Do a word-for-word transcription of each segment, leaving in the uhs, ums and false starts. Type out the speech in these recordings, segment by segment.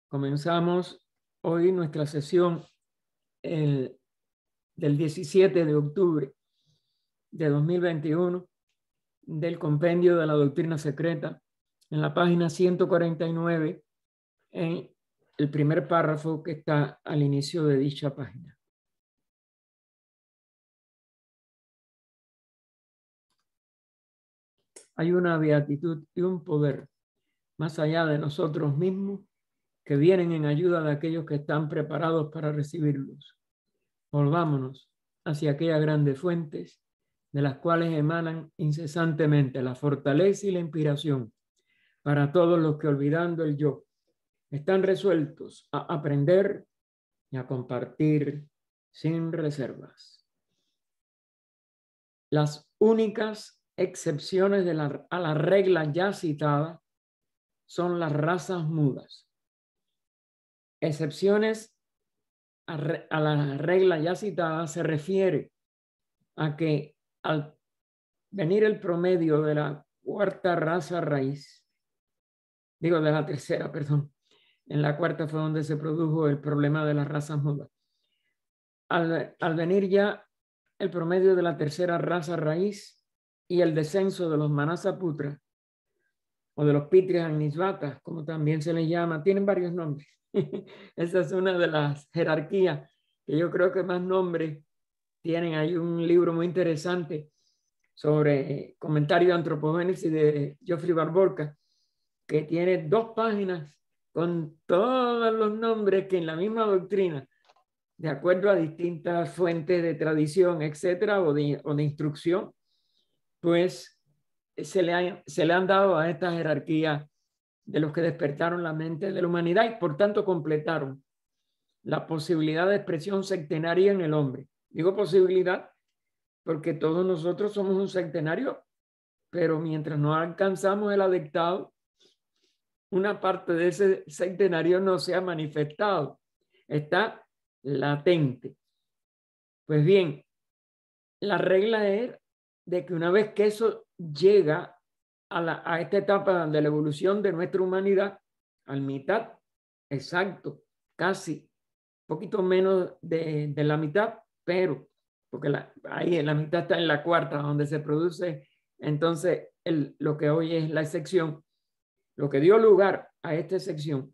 Comenzamos hoy nuestra sesión el, del diecisiete de octubre de dos mil veintiuno del Compendio de la Doctrina Secreta en la página ciento cuarenta y nueve en el primer párrafo que está al inicio de dicha página. Hay una beatitud y un poder más allá de nosotros mismos que vienen en ayuda de aquellos que están preparados para recibirlos. Volvámonos hacia aquellas grandes fuentes de las cuales emanan incesantemente la fortaleza y la inspiración para todos los que, olvidando el yo, están resueltos a aprender y a compartir sin reservas. Las únicas excepciones de la, a la regla ya citada son las razas mudas. Excepciones a, re, a la regla ya citada se refiere a que al venir el promedio de la cuarta raza raíz, digo de la tercera, perdón, en la cuarta fue donde se produjo el problema de las razas mudas. Al, al venir ya el promedio de la tercera raza raíz y el descenso de los Manasaputra o de los Pitris Agnisvatas, como también se les llama, tienen varios nombres. Esa es una de las jerarquías que yo creo que más nombres tienen. Hay un libro muy interesante sobre comentario de antropogénesis de Geoffrey Barborca, que tiene dos páginas con todos los nombres que en la misma doctrina, de acuerdo a distintas fuentes de tradición, etcétera, o de, o de instrucción, pues se le, ha, se le han dado a esta jerarquía de los que despertaron la mente de la humanidad y por tanto completaron la posibilidad de expresión sectenaria en el hombre. Digo posibilidad porque todos nosotros somos un sectenario, pero mientras no alcanzamos el adectado, una parte de ese sectenario no se ha manifestado, está latente. Pues bien, la regla es de que una vez que eso llega a, la, a esta etapa de la evolución de nuestra humanidad, al mitad, exacto, casi, poquito menos de, de la mitad, pero, porque la, ahí en la mitad está en la cuarta, donde se produce entonces el, lo que hoy es la excepción, lo que dio lugar a esta excepción,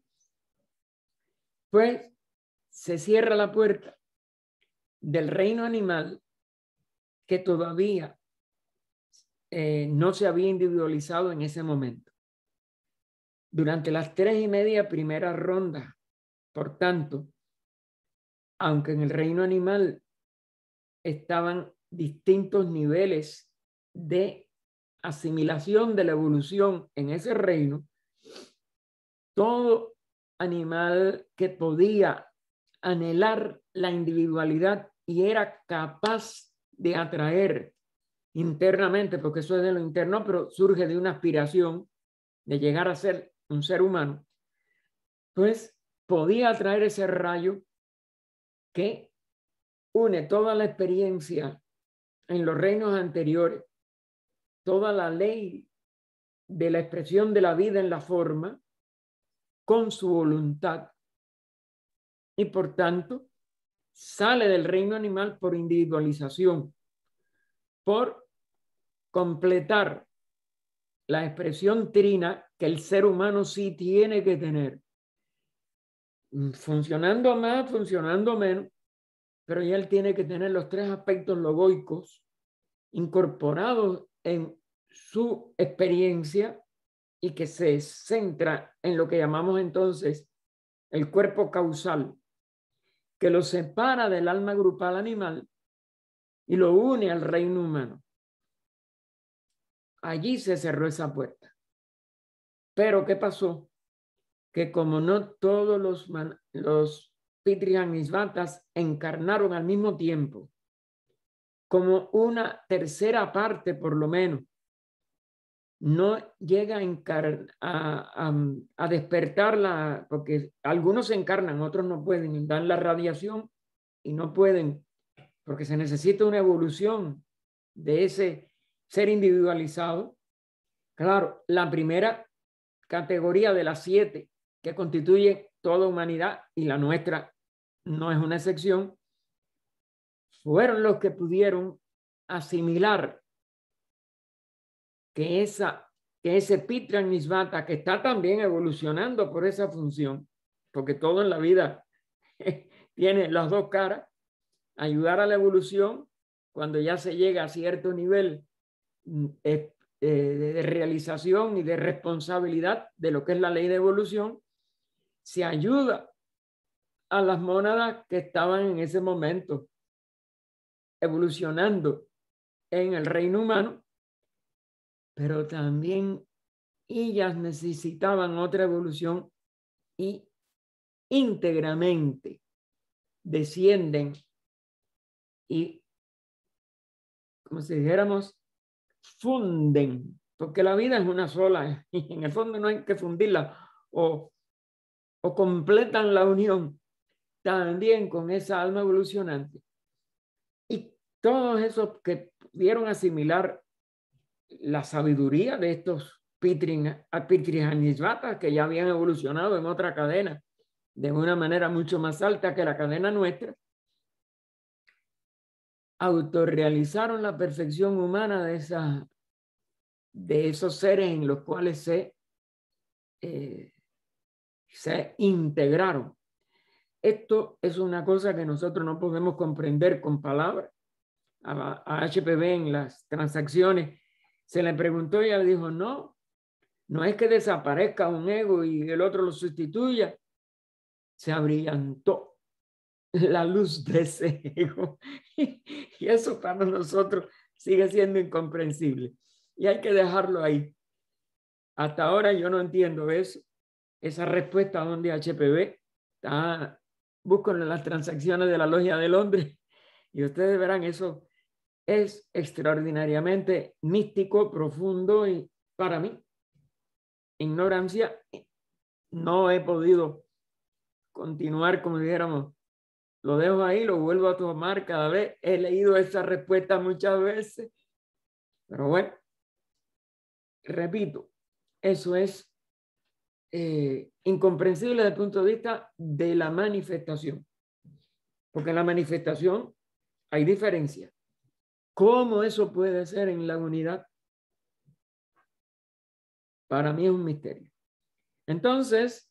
pues se cierra la puerta del reino animal que todavía eh, no se había individualizado en ese momento. Durante las tres y media primeras rondas, por tanto, aunque en el reino animal estaban distintos niveles de asimilación de la evolución en ese reino, todo animal que podía anhelar la individualidad y era capaz de atraer internamente, porque eso es de lo interno, pero surge de una aspiración de llegar a ser un ser humano, pues podía atraer ese rayo que une toda la experiencia en los reinos anteriores, toda la ley de la expresión de la vida en la forma, con su voluntad, y por tanto sale del reino animal por individualización, por completar la expresión trina que el ser humano sí tiene que tener, funcionando más, funcionando menos, pero ya él tiene que tener los tres aspectos logoicos incorporados en su experiencia y que se centra en lo que llamamos entonces el cuerpo causal, que lo separa del alma grupal animal y lo une al reino humano. Allí se cerró esa puerta. Pero ¿qué pasó? Que como no todos los, los Pitris Agnisvatas encarnaron al mismo tiempo, como una tercera parte por lo menos no llega a, a, a, a despertar la, porque algunos se encarnan, otros no pueden, dan la radiación y no pueden, porque se necesita una evolución de ese ser individualizado. Claro, la primera categoría de las siete que constituye toda humanidad, y la nuestra no es una excepción, fueron los que pudieron asimilar que, esa, que ese Pitra Nisvata, que está también evolucionando por esa función, porque todo en la vida tiene las dos caras, ayudar a la evolución cuando ya se llega a cierto nivel eh, eh, de realización y de responsabilidad de lo que es la ley de evolución, se ayuda a las mónadas que estaban en ese momento evolucionando en el reino humano, pero también ellas necesitaban otra evolución y íntegramente descienden y, como si dijéramos, funden, porque la vida es una sola y en el fondo no hay que fundirla, o, o completan la unión también con esa alma evolucionante. Y todos esos que pudieron asimilar la sabiduría de estos Pitris que ya habían evolucionado en otra cadena de una manera mucho más alta que la cadena nuestra, autorrealizaron la perfección humana de, esa, de esos seres en los cuales se, eh, se integraron. Esto es una cosa que nosotros no podemos comprender con palabras. A, a H P V en las transacciones se le preguntó y ella le dijo, no, no es que desaparezca un ego y el otro lo sustituya. Se abrillantó la luz de ese ego. Y eso para nosotros sigue siendo incomprensible. Y hay que dejarlo ahí. Hasta ahora yo no entiendo eso. Esa respuesta donde H P V está, buscan en las transacciones de la Logia de Londres y ustedes verán, eso es extraordinariamente místico, profundo, y para mí, ignorancia, no he podido continuar, como dijéramos, lo dejo ahí, lo vuelvo a tomar cada vez. He leído esa respuesta muchas veces, pero bueno, repito, eso es eh, incomprensible desde el punto de vista de la manifestación, porque en la manifestación hay diferencia. ¿Cómo eso puede ser en la unidad? Para mí es un misterio. Entonces,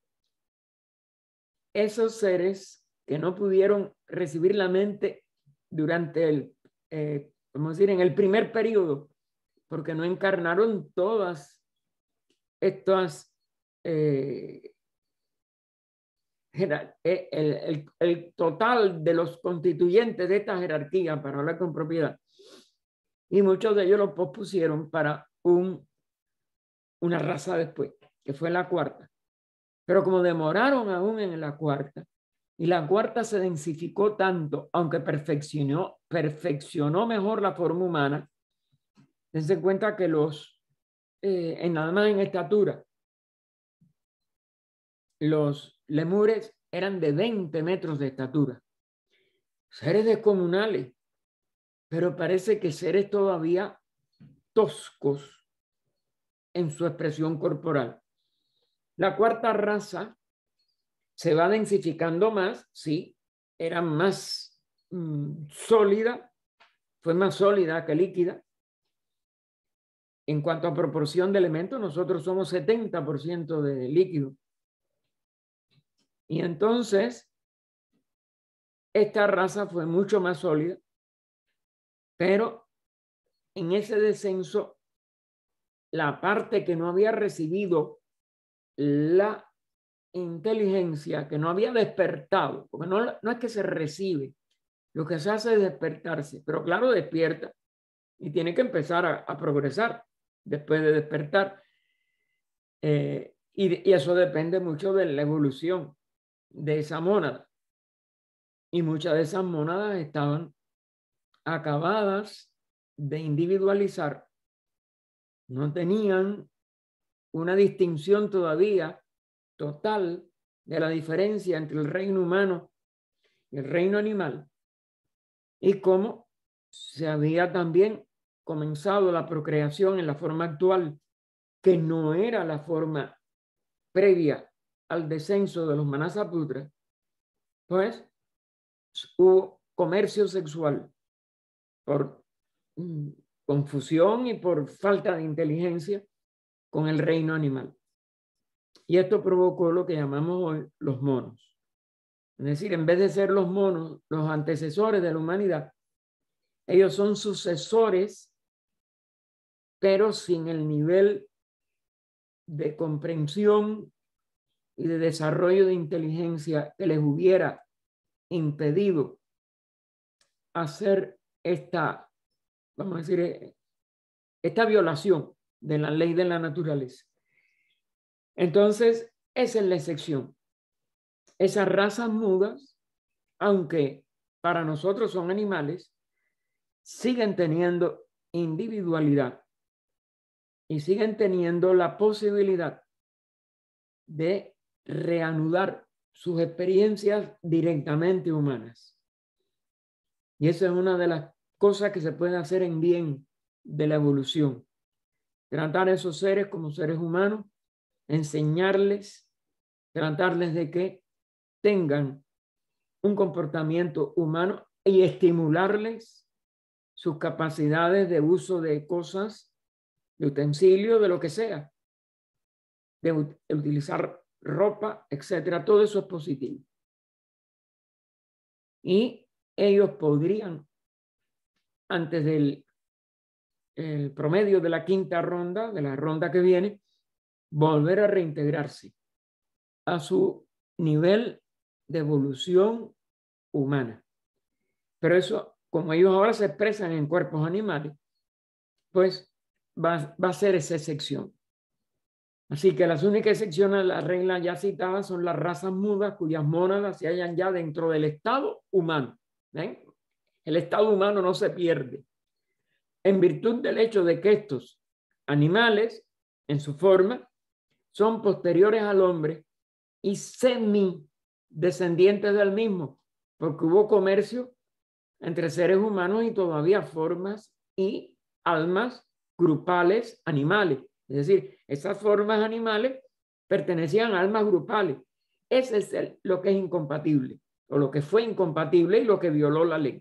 esos seres que no pudieron recibir la mente durante el, eh, vamos a decir, en el primer periodo, porque no encarnaron todas estas, eh, el, el, el total de los constituyentes de esta jerarquía, para hablar con propiedad. Y muchos de ellos los pospusieron para un, una raza después, que fue la cuarta. Pero como demoraron aún en la cuarta, y la cuarta se densificó tanto, aunque perfeccionó, perfeccionó mejor la forma humana, dense cuenta que los, eh, en nada más en estatura, los lemures eran de veinte metros de estatura. Seres descomunales, pero parece que seres todavía toscos en su expresión corporal. La cuarta raza se va densificando más, sí, era más mmm, sólida, fue más sólida que líquida. En cuanto a proporción de elementos, nosotros somos setenta por ciento de líquido. Y entonces, esta raza fue mucho más sólida, pero en ese descenso, la parte que no había recibido la inteligencia, que no había despertado, porque no, no es que se recibe, lo que se hace es despertarse, pero claro, despierta y tiene que empezar a, a progresar después de despertar. Eh, y, y eso depende mucho de la evolución de esa mónada. Y muchas de esas mónadas estaban acabadas de individualizar, no tenían una distinción todavía total de la diferencia entre el reino humano y el reino animal, y cómo se había también comenzado la procreación en la forma actual, que no era la forma previa al descenso de los Manasaputras, pues hubo comercio sexual por mm, confusión y por falta de inteligencia con el reino animal. Y esto provocó lo que llamamos hoy los monos. Es decir, en vez de ser los monos los antecesores de la humanidad, ellos son sucesores, pero sin el nivel de comprensión y de desarrollo de inteligencia que les hubiera impedido hacer esta, vamos a decir, esta violación de la ley de la naturaleza. Entonces, esa es la excepción. Esas razas mudas, aunque para nosotros son animales, siguen teniendo individualidad y siguen teniendo la posibilidad de reanudar sus experiencias directamente humanas. Y esa es una de las cosas que se pueden hacer en bien de la evolución. Tratar a esos seres como seres humanos, enseñarles, tratarles de que tengan un comportamiento humano y estimularles sus capacidades de uso de cosas, de utensilios, de lo que sea, de utilizar ropa, etcétera. Todo eso es positivo. Y ellos podrían, antes del el promedio de la quinta ronda, de la ronda que viene, volver a reintegrarse a su nivel de evolución humana. Pero eso, como ellos ahora se expresan en cuerpos animales, pues va, va a ser esa excepción. Así que las únicas excepciones a la regla ya citada son las razas mudas cuyas mónadas se hallan ya dentro del estado humano. ¿Ven? El estado humano no se pierde, en virtud del hecho de que estos animales, en su forma, son posteriores al hombre y semi-descendientes del mismo, porque hubo comercio entre seres humanos y todavía formas y almas grupales animales. Es decir, esas formas animales pertenecían a almas grupales. Ese es el, lo que es incompatible, o lo que fue incompatible y lo que violó la ley.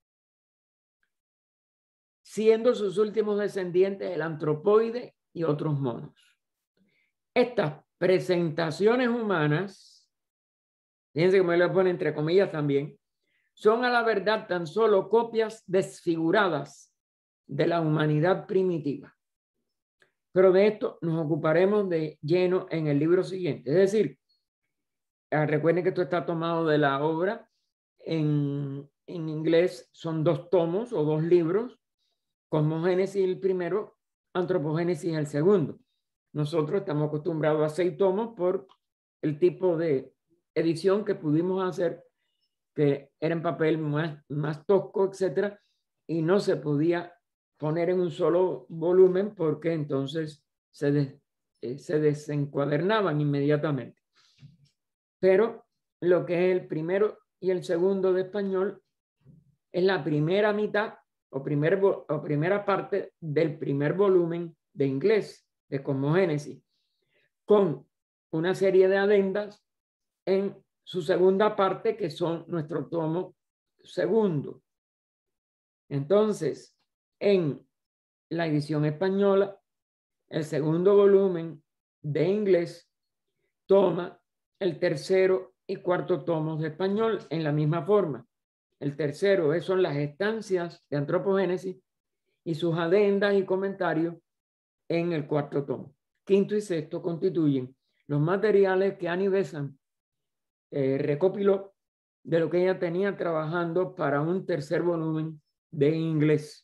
Siendo sus últimos descendientes el antropoide y otros monos. Estas presentaciones humanas, fíjense que me lo pone entre comillas también, son a la verdad tan solo copias desfiguradas de la humanidad primitiva. Pero de esto nos ocuparemos de lleno en el libro siguiente. Es decir, recuerden que esto está tomado de la obra en, en inglés, son dos tomos o dos libros, Cosmogénesis el primero, Antropogénesis el segundo. Nosotros estamos acostumbrados a seis tomos por el tipo de edición que pudimos hacer, que era en papel más, más tosco, etcétera, y no se podía poner en un solo volumen porque entonces se, des, eh, se desencuadernaban inmediatamente. Pero lo que es el primero y el segundo de español es la primera mitad o, primer, o primera parte del primer volumen de inglés, de Cosmogénesis, con una serie de adendas en su segunda parte, que son nuestro tomo segundo. Entonces, en la edición española, el segundo volumen de inglés toma el tercero y cuarto tomos de español en la misma forma. El tercero son las estancias de Antropogénesis y sus adendas y comentarios en el cuarto tomo. Quinto y sexto constituyen los materiales que Annie Besant eh, recopiló de lo que ella tenía trabajando para un tercer volumen de inglés.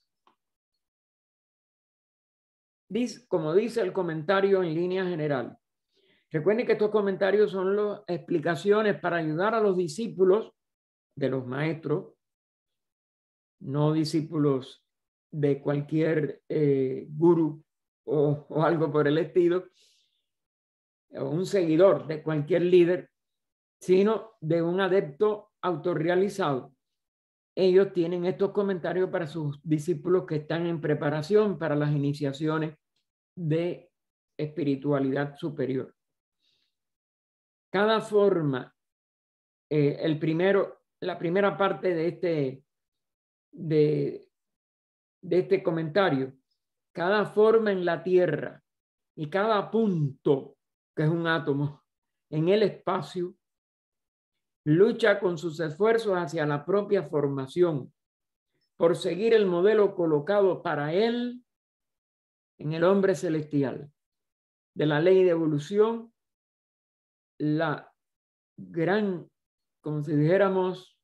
Dice, como dice el comentario en línea general, recuerden que estos comentarios son las explicaciones para ayudar a los discípulos de los maestros, no discípulos de cualquier eh, gurú o, o algo por el estilo, o un seguidor de cualquier líder, sino de un adepto autorrealizado. Ellos tienen estos comentarios para sus discípulos que están en preparación para las iniciaciones de espiritualidad superior. cada forma, eh, el primero, la primera parte de este, de, de este comentario, cada forma en la Tierra y cada punto, que es un átomo, en el espacio, lucha con sus esfuerzos hacia la propia formación por seguir el modelo colocado para él en el hombre celestial. De la ley de evolución, la gran, como si dijéramos,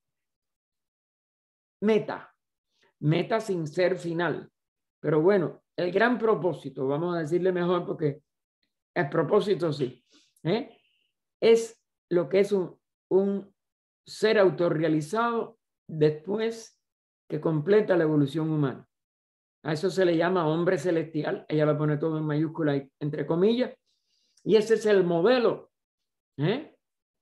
meta, meta sin ser final. Pero bueno, el gran propósito, vamos a decirle mejor porque el propósito sí, ¿eh? Es lo que es un, un ser autorrealizado después que completa la evolución humana. A eso se le llama hombre celestial. Ella lo pone todo en mayúscula y entre comillas. Y ese es el modelo, ¿eh?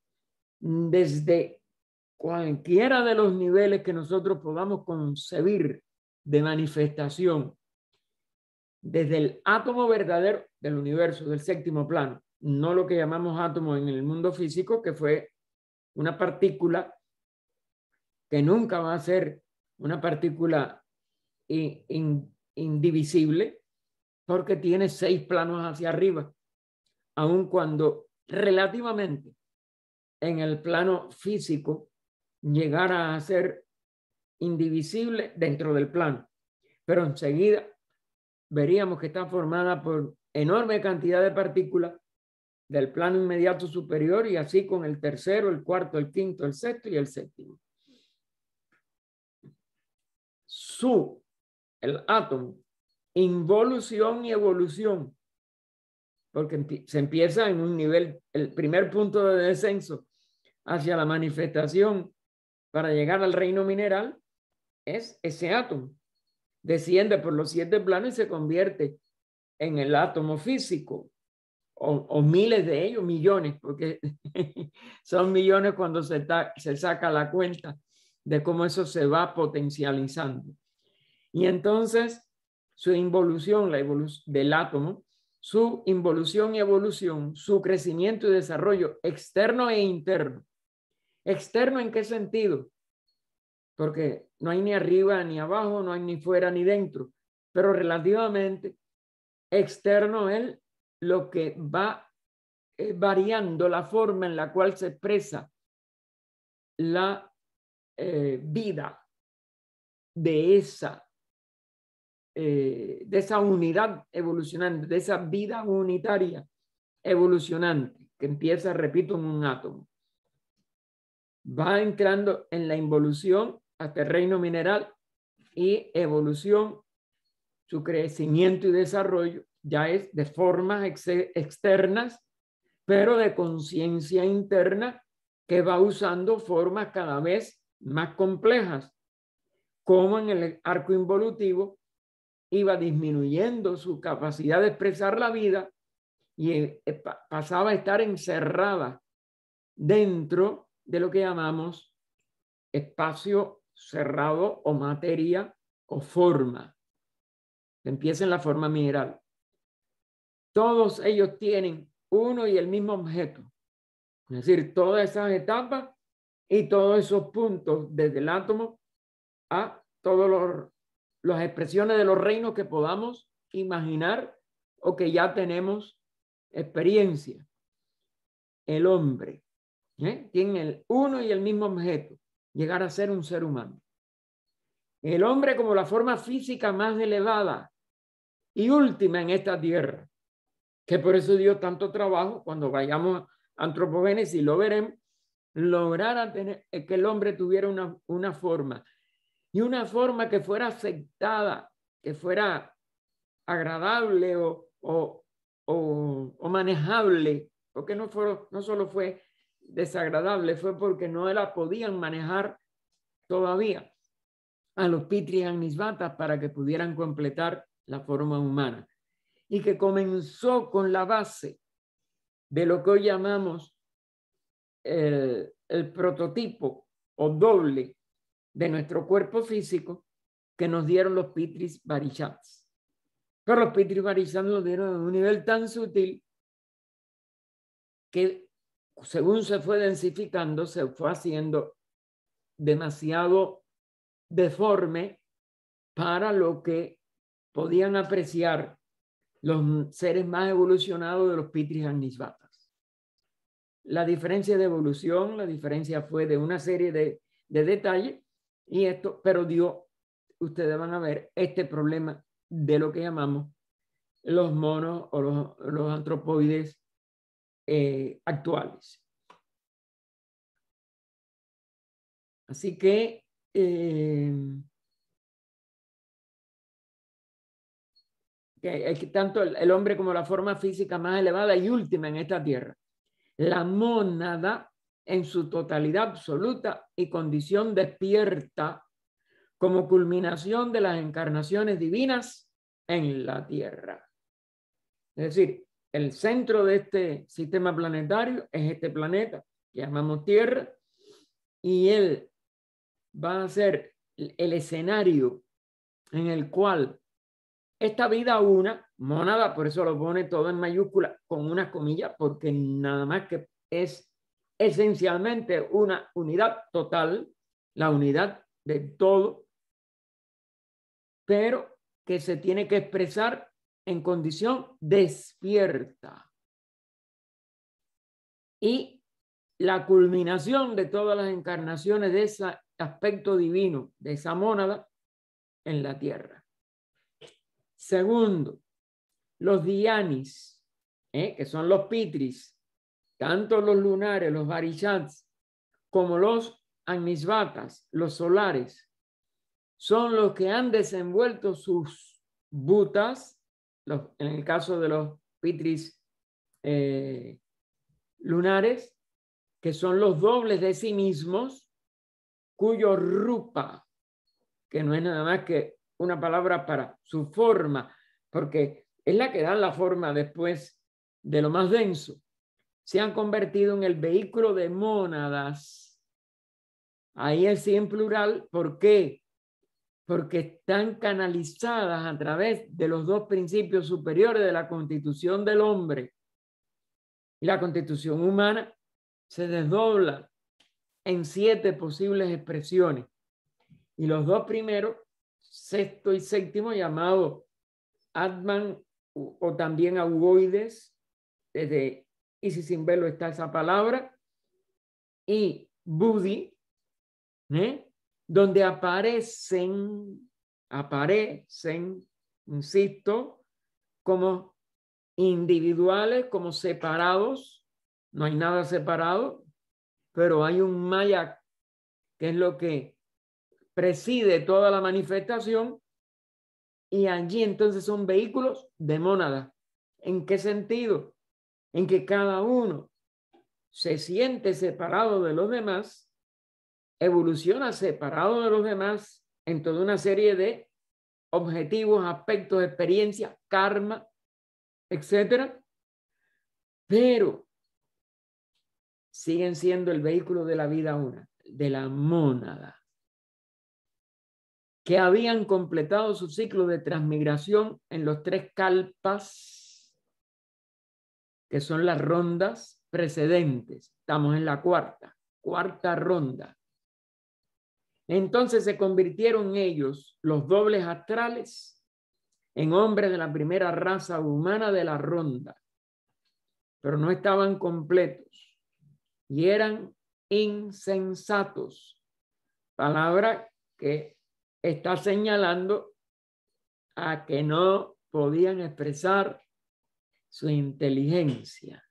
Desde cualquiera de los niveles que nosotros podamos concebir de manifestación, desde el átomo verdadero del universo, del séptimo plano, no lo que llamamos átomo en el mundo físico, que fue una partícula que nunca va a ser una partícula in, in, indivisible, porque tiene seis planos hacia arriba, aun cuando relativamente en el plano físico llegara a ser indivisible dentro del plano, pero enseguida veríamos que está formada por enorme cantidad de partículas del plano inmediato superior y así con el tercero, el cuarto, el quinto, el sexto y el séptimo. Su, el átomo, involución y evolución, porque se empieza en un nivel, el primer punto de descenso hacia la manifestación para llegar al reino mineral es ese átomo. Desciende por los siete planos y se convierte en el átomo físico, o, o miles de ellos, millones, porque son millones cuando se, ta, se saca la cuenta de cómo eso se va potencializando. Y entonces su involución, la evolución del átomo, su involución y evolución, su crecimiento y desarrollo externo e interno. ¿Externo en qué sentido? Porque no hay ni arriba ni abajo, no hay ni fuera ni dentro, pero relativamente externo es lo que va eh, variando la forma en la cual se expresa la eh, vida de esa, eh, de esa unidad evolucionante, de esa vida unitaria evolucionante que empieza, repito, en un átomo. Va entrando en la involución hasta el reino mineral y evolución, su crecimiento y desarrollo ya es de formas ex externas, pero de conciencia interna que va usando formas cada vez más complejas, como en el arco involutivo iba disminuyendo su capacidad de expresar la vida y eh, pasaba a estar encerrada dentro de lo que llamamos espacio cerrado o materia o forma. Empieza en la forma mineral. Todos ellos tienen uno y el mismo objeto. Es decir, todas esas etapas y todos esos puntos desde el átomo a todas las expresiones de los reinos que podamos imaginar o que ya tenemos experiencia. El hombre ¿eh? tiene el uno y el mismo objeto, llegar a ser un ser humano. El hombre como la forma física más elevada y última en esta tierra, que por eso dio tanto trabajo cuando vayamos a antropogénesis, lo veremos, lograr a tener, que el hombre tuviera una, una forma y una forma que fuera aceptada, que fuera agradable o, o, o, o manejable, porque no, fue, no solo fue desagradable, fue porque no la podían manejar todavía a los Pitris Agnisvatas para que pudieran completar la forma humana. Y que comenzó con la base de lo que hoy llamamos el, el prototipo o doble de nuestro cuerpo físico que nos dieron los Pitris Varishats. Pero los Pitris Varishats nos dieron a un nivel tan sutil que según se fue densificando, se fue haciendo demasiado deforme para lo que podían apreciar los seres más evolucionados de los Pitris Agnisvatas. La diferencia de evolución, la diferencia fue de una serie de, de detalles, y esto, pero dio, ustedes van a ver este problema de lo que llamamos los monos o los, los antropoides eh, actuales. Así que eh, que, que tanto el, el hombre como la forma física más elevada y última en esta tierra, la mónada en su totalidad absoluta y condición despierta como culminación de las encarnaciones divinas en la tierra. Es decir, el centro de este sistema planetario es este planeta que llamamos Tierra, y él va a ser el escenario en el cual esta vida una, mónada, por eso lo pone todo en mayúscula con unas comillas, porque nada más que es esencialmente una unidad total, la unidad de todo, pero que se tiene que expresar en condición despierta. Y la culminación de todas las encarnaciones de ese aspecto divino, de esa mónada, en la tierra. Segundo, los Dhyanis, ¿eh? que son los Pitris, tanto los lunares, los Varishats, como los Agnisvatas, los solares, son los que han desenvuelto sus bhutas, los, en el caso de los Pitris eh, lunares, que son los dobles de sí mismos, cuyo rupa, que no es nada más que una palabra para su forma, porque es la que da la forma después de lo más denso, se han convertido en el vehículo de mónadas. Ahí es sí en plural. ¿Por qué? Porque están canalizadas a través de los dos principios superiores de la constitución del hombre. Y la constitución humana se desdobla en siete posibles expresiones. Y los dos primeros, sexto y séptimo, llamado Atman o también Augoides, desde Isis sin velo está esa palabra, y Buddhi, ¿eh? donde aparecen, aparecen, insisto, como individuales, como separados. No hay nada separado, pero hay un maya que es lo que preside toda la manifestación, y allí entonces son vehículos de mónada. ¿En qué sentido? En que cada uno se siente separado de los demás, evoluciona separado de los demás en toda una serie de objetivos, aspectos, experiencias, karma, etcétera, pero siguen siendo el vehículo de la vida una, de la mónada, que habían completado su ciclo de transmigración en los tres kalpas, que son las rondas precedentes. Estamos en la cuarta, cuarta ronda. Entonces se convirtieron ellos, los dobles astrales, en hombres de la primera raza humana de la ronda, pero no estaban completos y eran insensatos, palabra que está señalando a que no podían expresar su inteligencia.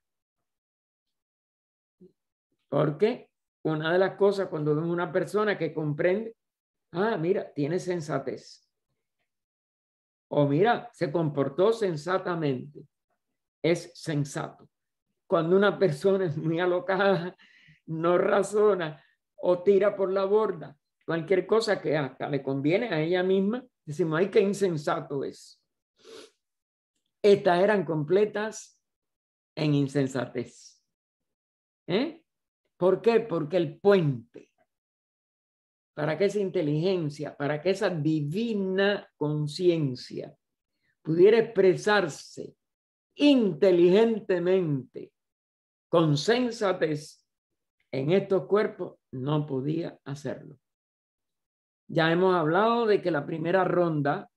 Porque una de las cosas cuando vemos una persona que comprende, ah, mira, tiene sensatez, o mira, se comportó sensatamente, es sensato. Cuando una persona es muy alocada, no razona o tira por la borda cualquier cosa que hasta le conviene a ella misma, decimos, ay, qué insensato es. Estas eran completas en insensatez. ¿Eh? ¿Por qué? Porque el puente, para que esa inteligencia, para que esa divina conciencia pudiera expresarse inteligentemente con sensatez en estos cuerpos, no podía hacerlo. Ya hemos hablado de que la primera ronda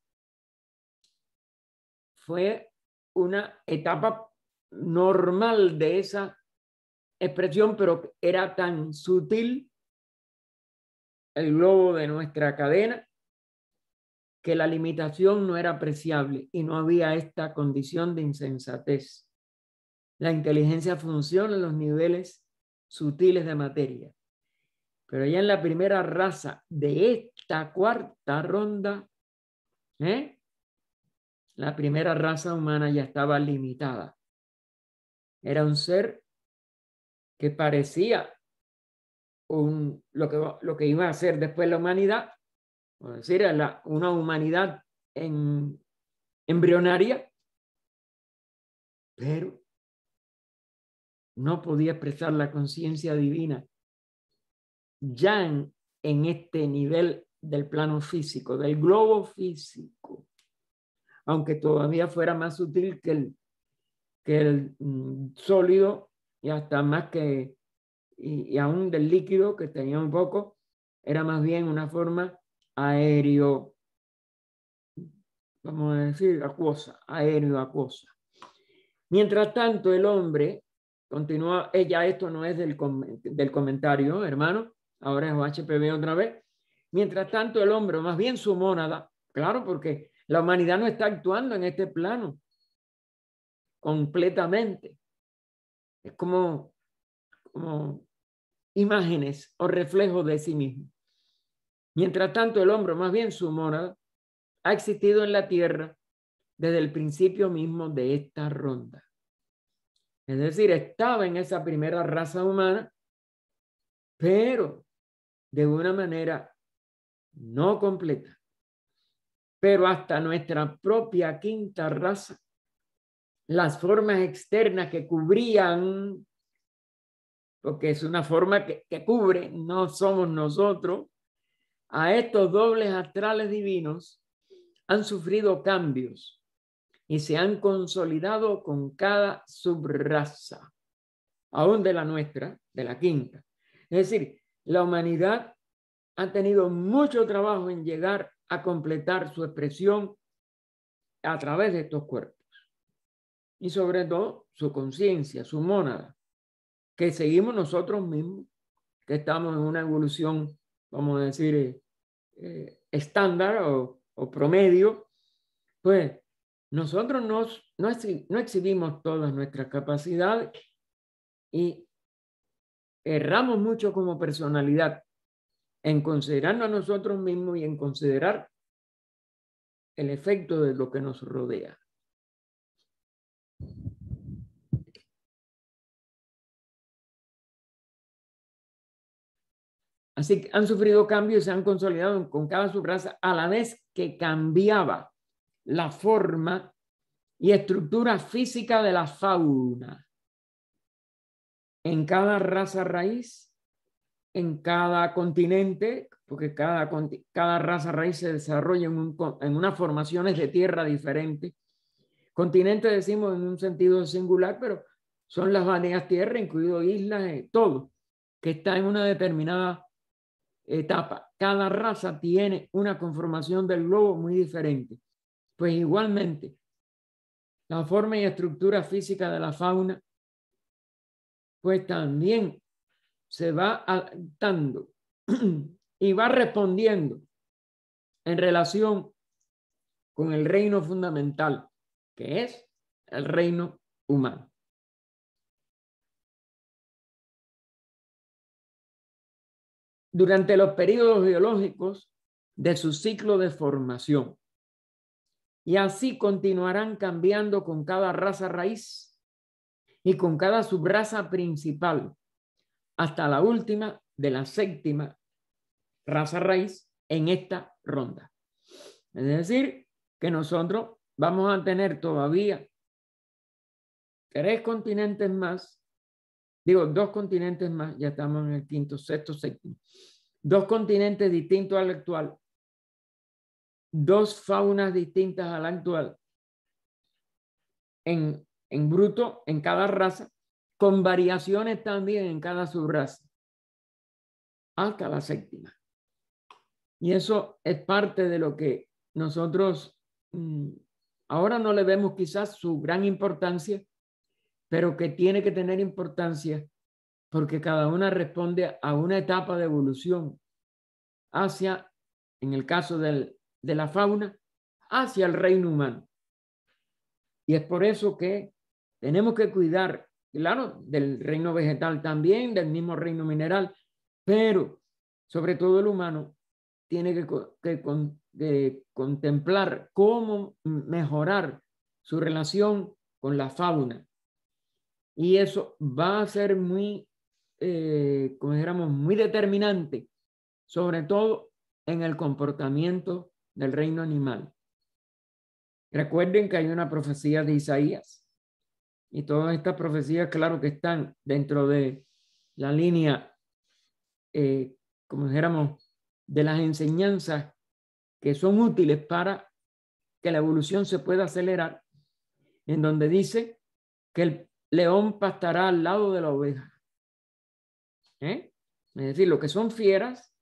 fue una etapa normal de esa expresión, pero era tan sutil el globo de nuestra cadena que la limitación no era apreciable y no había esta condición de insensatez. La inteligencia funciona en los niveles sutiles de materia. Pero ya en la primera raza de esta cuarta ronda, ¿eh? la primera raza humana ya estaba limitada. Era un ser que parecía un, lo, que, lo que iba a ser después la humanidad, es decir, la, una humanidad en, embrionaria, pero no podía expresar la conciencia divina ya en, en este nivel del plano físico, del globo físico, aunque todavía fuera más sutil que el, que el mm, sólido y hasta más que, y, y aún del líquido que tenía un poco, era más bien una forma aéreo, vamos a decir, acuosa, aéreo, acuosa. Mientras tanto, el hombre continúa, ella, esto no es del, del comentario, hermano, ahora es H P V otra vez. Mientras tanto, el hombre, más bien su mónada, claro, porque la humanidad no está actuando en este plano completamente. Es como, como imágenes o reflejos de sí mismo. Mientras tanto, el hombre, más bien su mónada, ha existido en la tierra desde el principio mismo de esta ronda. Es decir, estaba en esa primera raza humana, pero de una manera no completa. Pero hasta nuestra propia quinta raza, las formas externas que cubrían, porque es una forma que, que cubre, no somos nosotros, a estos dobles astrales divinos han sufrido cambios y se han consolidado con cada subraza, aún de la nuestra, de la quinta. Es decir, la humanidad ha tenido mucho trabajo en llegar a completar su expresión a través de estos cuerpos. Y sobre todo su conciencia, su mónada, que seguimos nosotros mismos, que estamos en una evolución, vamos a decir, eh, eh, estándar o, o promedio, pues nosotros nos, no, no exhibimos todas nuestras capacidades y erramos mucho como personalidad en considerarnos a nosotros mismos y en considerar el efecto de lo que nos rodea. Así que han sufrido cambios y se han consolidado con cada subraza a la vez que cambiaba la forma y estructura física de la fauna. En cada raza raíz, en cada continente, porque cada, cada raza raíz se desarrolla en, un, en unas formaciones de tierra diferentes. Continente decimos en un sentido singular, pero son las varias tierras, incluido islas, eh, todo, que está en una determinada etapa. Cada raza tiene una conformación del globo muy diferente. Pues igualmente, la forma y estructura física de la fauna, pues también se va adaptando y va respondiendo en relación con el reino fundamental, que es el reino humano. Durante los periodos biológicos de su ciclo de formación. Y así continuarán cambiando con cada raza raíz y con cada subraza principal, hasta la última de la séptima raza raíz en esta ronda. Es decir, que nosotros vamos a tener todavía tres continentes más, digo, dos continentes más, ya estamos en el quinto, sexto, séptimo, dos continentes distintos al actual, dos faunas distintas a la actual, en, en bruto, en cada raza, con variaciones también en cada subraza, hasta la séptima. Y eso es parte de lo que nosotros mmm, ahora no le vemos quizás su gran importancia, pero que tiene que tener importancia porque cada una responde a una etapa de evolución hacia, en el caso del, de la fauna, hacia el reino humano. Y es por eso que tenemos que cuidar, claro, del reino vegetal también, del mismo reino mineral, pero sobre todo el humano tiene que, que, que contemplar cómo mejorar su relación con la fauna. Y eso va a ser muy, eh, como dijéramos, muy determinante, sobre todo en el comportamiento del reino animal. Recuerden que hay una profecía de Isaías y todas estas profecías, claro que están dentro de la línea, eh, como dijéramos, de las enseñanzas que son útiles para que la evolución se pueda acelerar, en donde dice que el león pastará al lado de la oveja. ¿Eh? Es decir, lo que son fieras,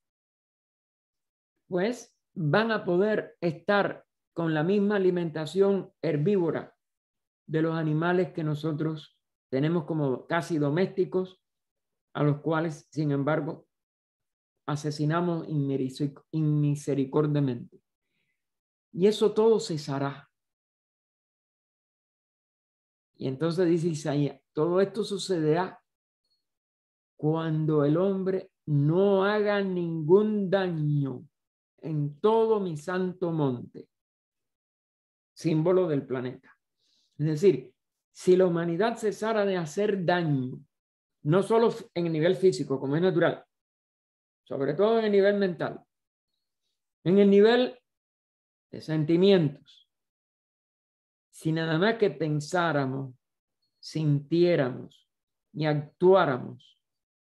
pues van a poder estar con la misma alimentación herbívora de los animales que nosotros tenemos como casi domésticos, a los cuales, sin embargo, asesinamos inmisericordiamente. Y eso todo cesará. Y entonces dice Isaías, todo esto sucederá cuando el hombre no haga ningún daño en todo mi santo monte, símbolo del planeta. Es decir, si la humanidad cesara de hacer daño, no solo en el nivel físico, como es natural, sobre todo en el nivel mental, en el nivel de sentimientos, si nada más que pensáramos, sintiéramos y actuáramos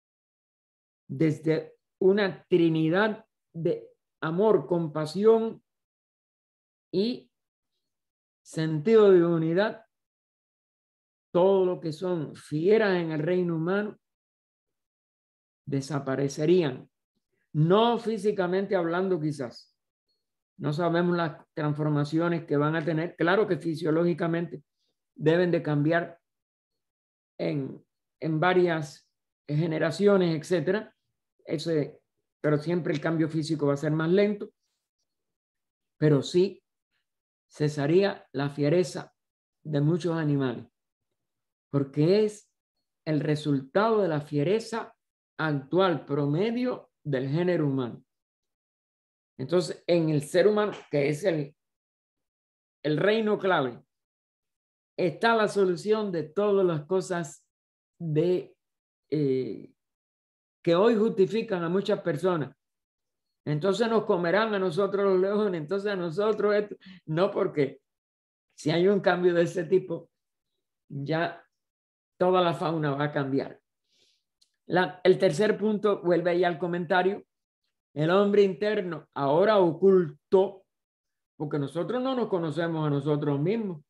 desde una trinidad de amor, compasión y sentido de unidad, todo lo que son fieras en el reino humano desaparecerían. No físicamente hablando quizás. No sabemos las transformaciones que van a tener. Claro que fisiológicamente deben de cambiar en, en varias generaciones, etcétera. Ese, pero siempre el cambio físico va a ser más lento. Pero sí cesaría la fiereza de muchos animales, porque es el resultado de la fiereza actual promedio del género humano. Entonces, en el ser humano, que es el, el reino clave, está la solución de todas las cosas de, eh, que hoy justifican a muchas personas. Entonces nos comerán a nosotros los leones, entonces a nosotros esto. No, porque si hay un cambio de ese tipo, ya toda la fauna va a cambiar. La, el tercer punto, vuelve ahí al comentario, el hombre interno, ahora oculto, porque nosotros no nos conocemos a nosotros mismos.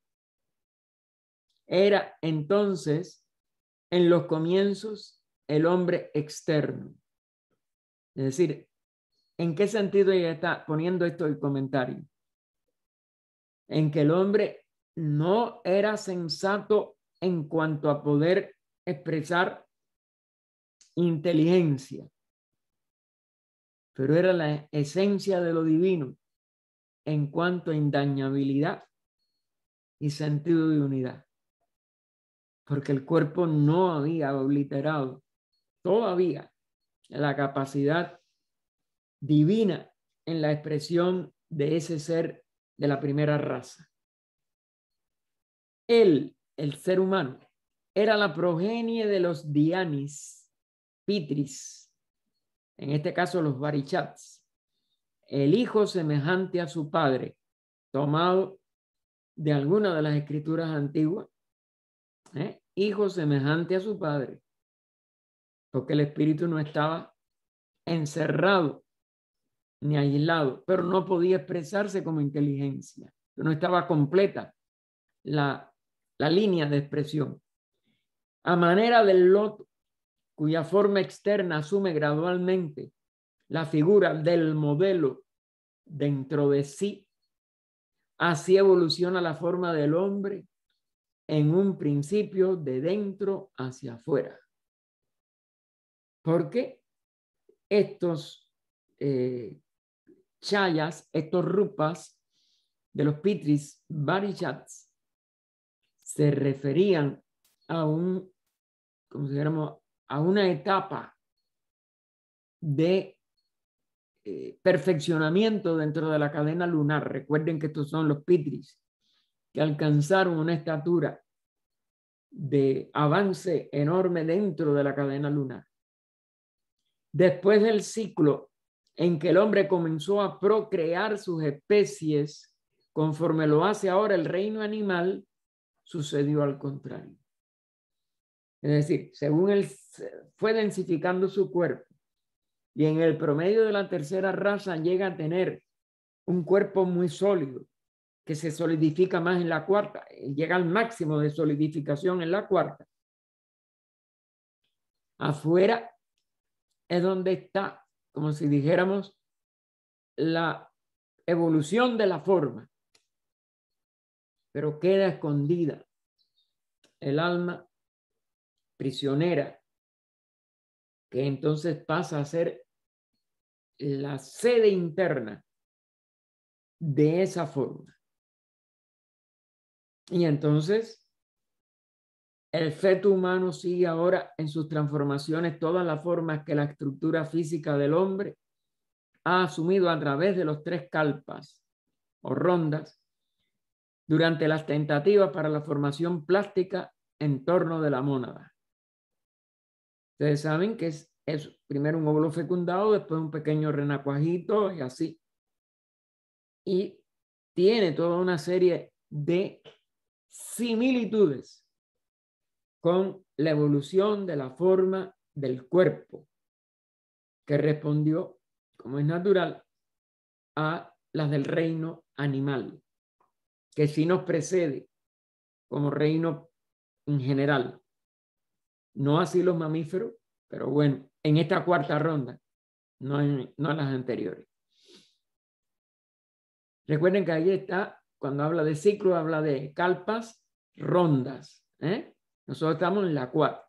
Era entonces, en los comienzos, el hombre externo. Es decir, ¿en qué sentido ella está poniendo esto el comentario? En que el hombre no era sensato en cuanto a poder expresar inteligencia, pero era la esencia de lo divino en cuanto a indañabilidad y sentido de unidad, porque el cuerpo no había obliterado todavía la capacidad divina en la expresión de ese ser de la primera raza. Él, el ser humano, era la progenie de los Dianis, Pitris, en este caso los Barichats, el hijo semejante a su padre, tomado de alguna de las escrituras antiguas, ¿eh? Hijo semejante a su padre, porque el espíritu no estaba encerrado ni aislado, pero no podía expresarse como inteligencia, no estaba completa la, la línea de expresión. a manera del loto, cuya forma externa asume gradualmente la figura del modelo dentro de sí. Así evoluciona la forma del hombre en un principio de dentro hacia afuera. Porque estos eh, chayas, estos rupas de los pitris varishats se referían a un, como si dijéramos, a una etapa de eh, perfeccionamiento dentro de la cadena lunar. Recuerden que estos son los pitris que alcanzaron una estatura de avance enorme dentro de la cadena lunar. Después del ciclo en que el hombre comenzó a procrear sus especies, conforme lo hace ahora el reino animal, sucedió al contrario. Es decir, según él fue densificando su cuerpo y en el promedio de la tercera raza llega a tener un cuerpo muy sólido, que se solidifica más en la cuarta, llega al máximo de solidificación en la cuarta. Afuera es donde está, como si dijéramos, la evolución de la forma, pero queda escondida el alma prisionera, que entonces pasa a ser la sede interna de esa forma. Y entonces el feto humano sigue ahora en sus transformaciones todas las formas que la estructura física del hombre ha asumido a través de los tres kalpas o rondas durante las tentativas para la formación plástica en torno de la mónada. Ustedes saben que es, es primero un óvulo fecundado, después un pequeño renacuajito y así. Y tiene toda una serie de similitudes con la evolución de la forma del cuerpo, que respondió, como es natural, a las del reino animal, que sí nos precede como reino en general. No así los mamíferos, pero bueno, en esta cuarta ronda, no en, no en las anteriores. Recuerden que ahí está, cuando habla de ciclo, habla de kalpas, rondas, ¿eh? Nosotros estamos en la cuarta.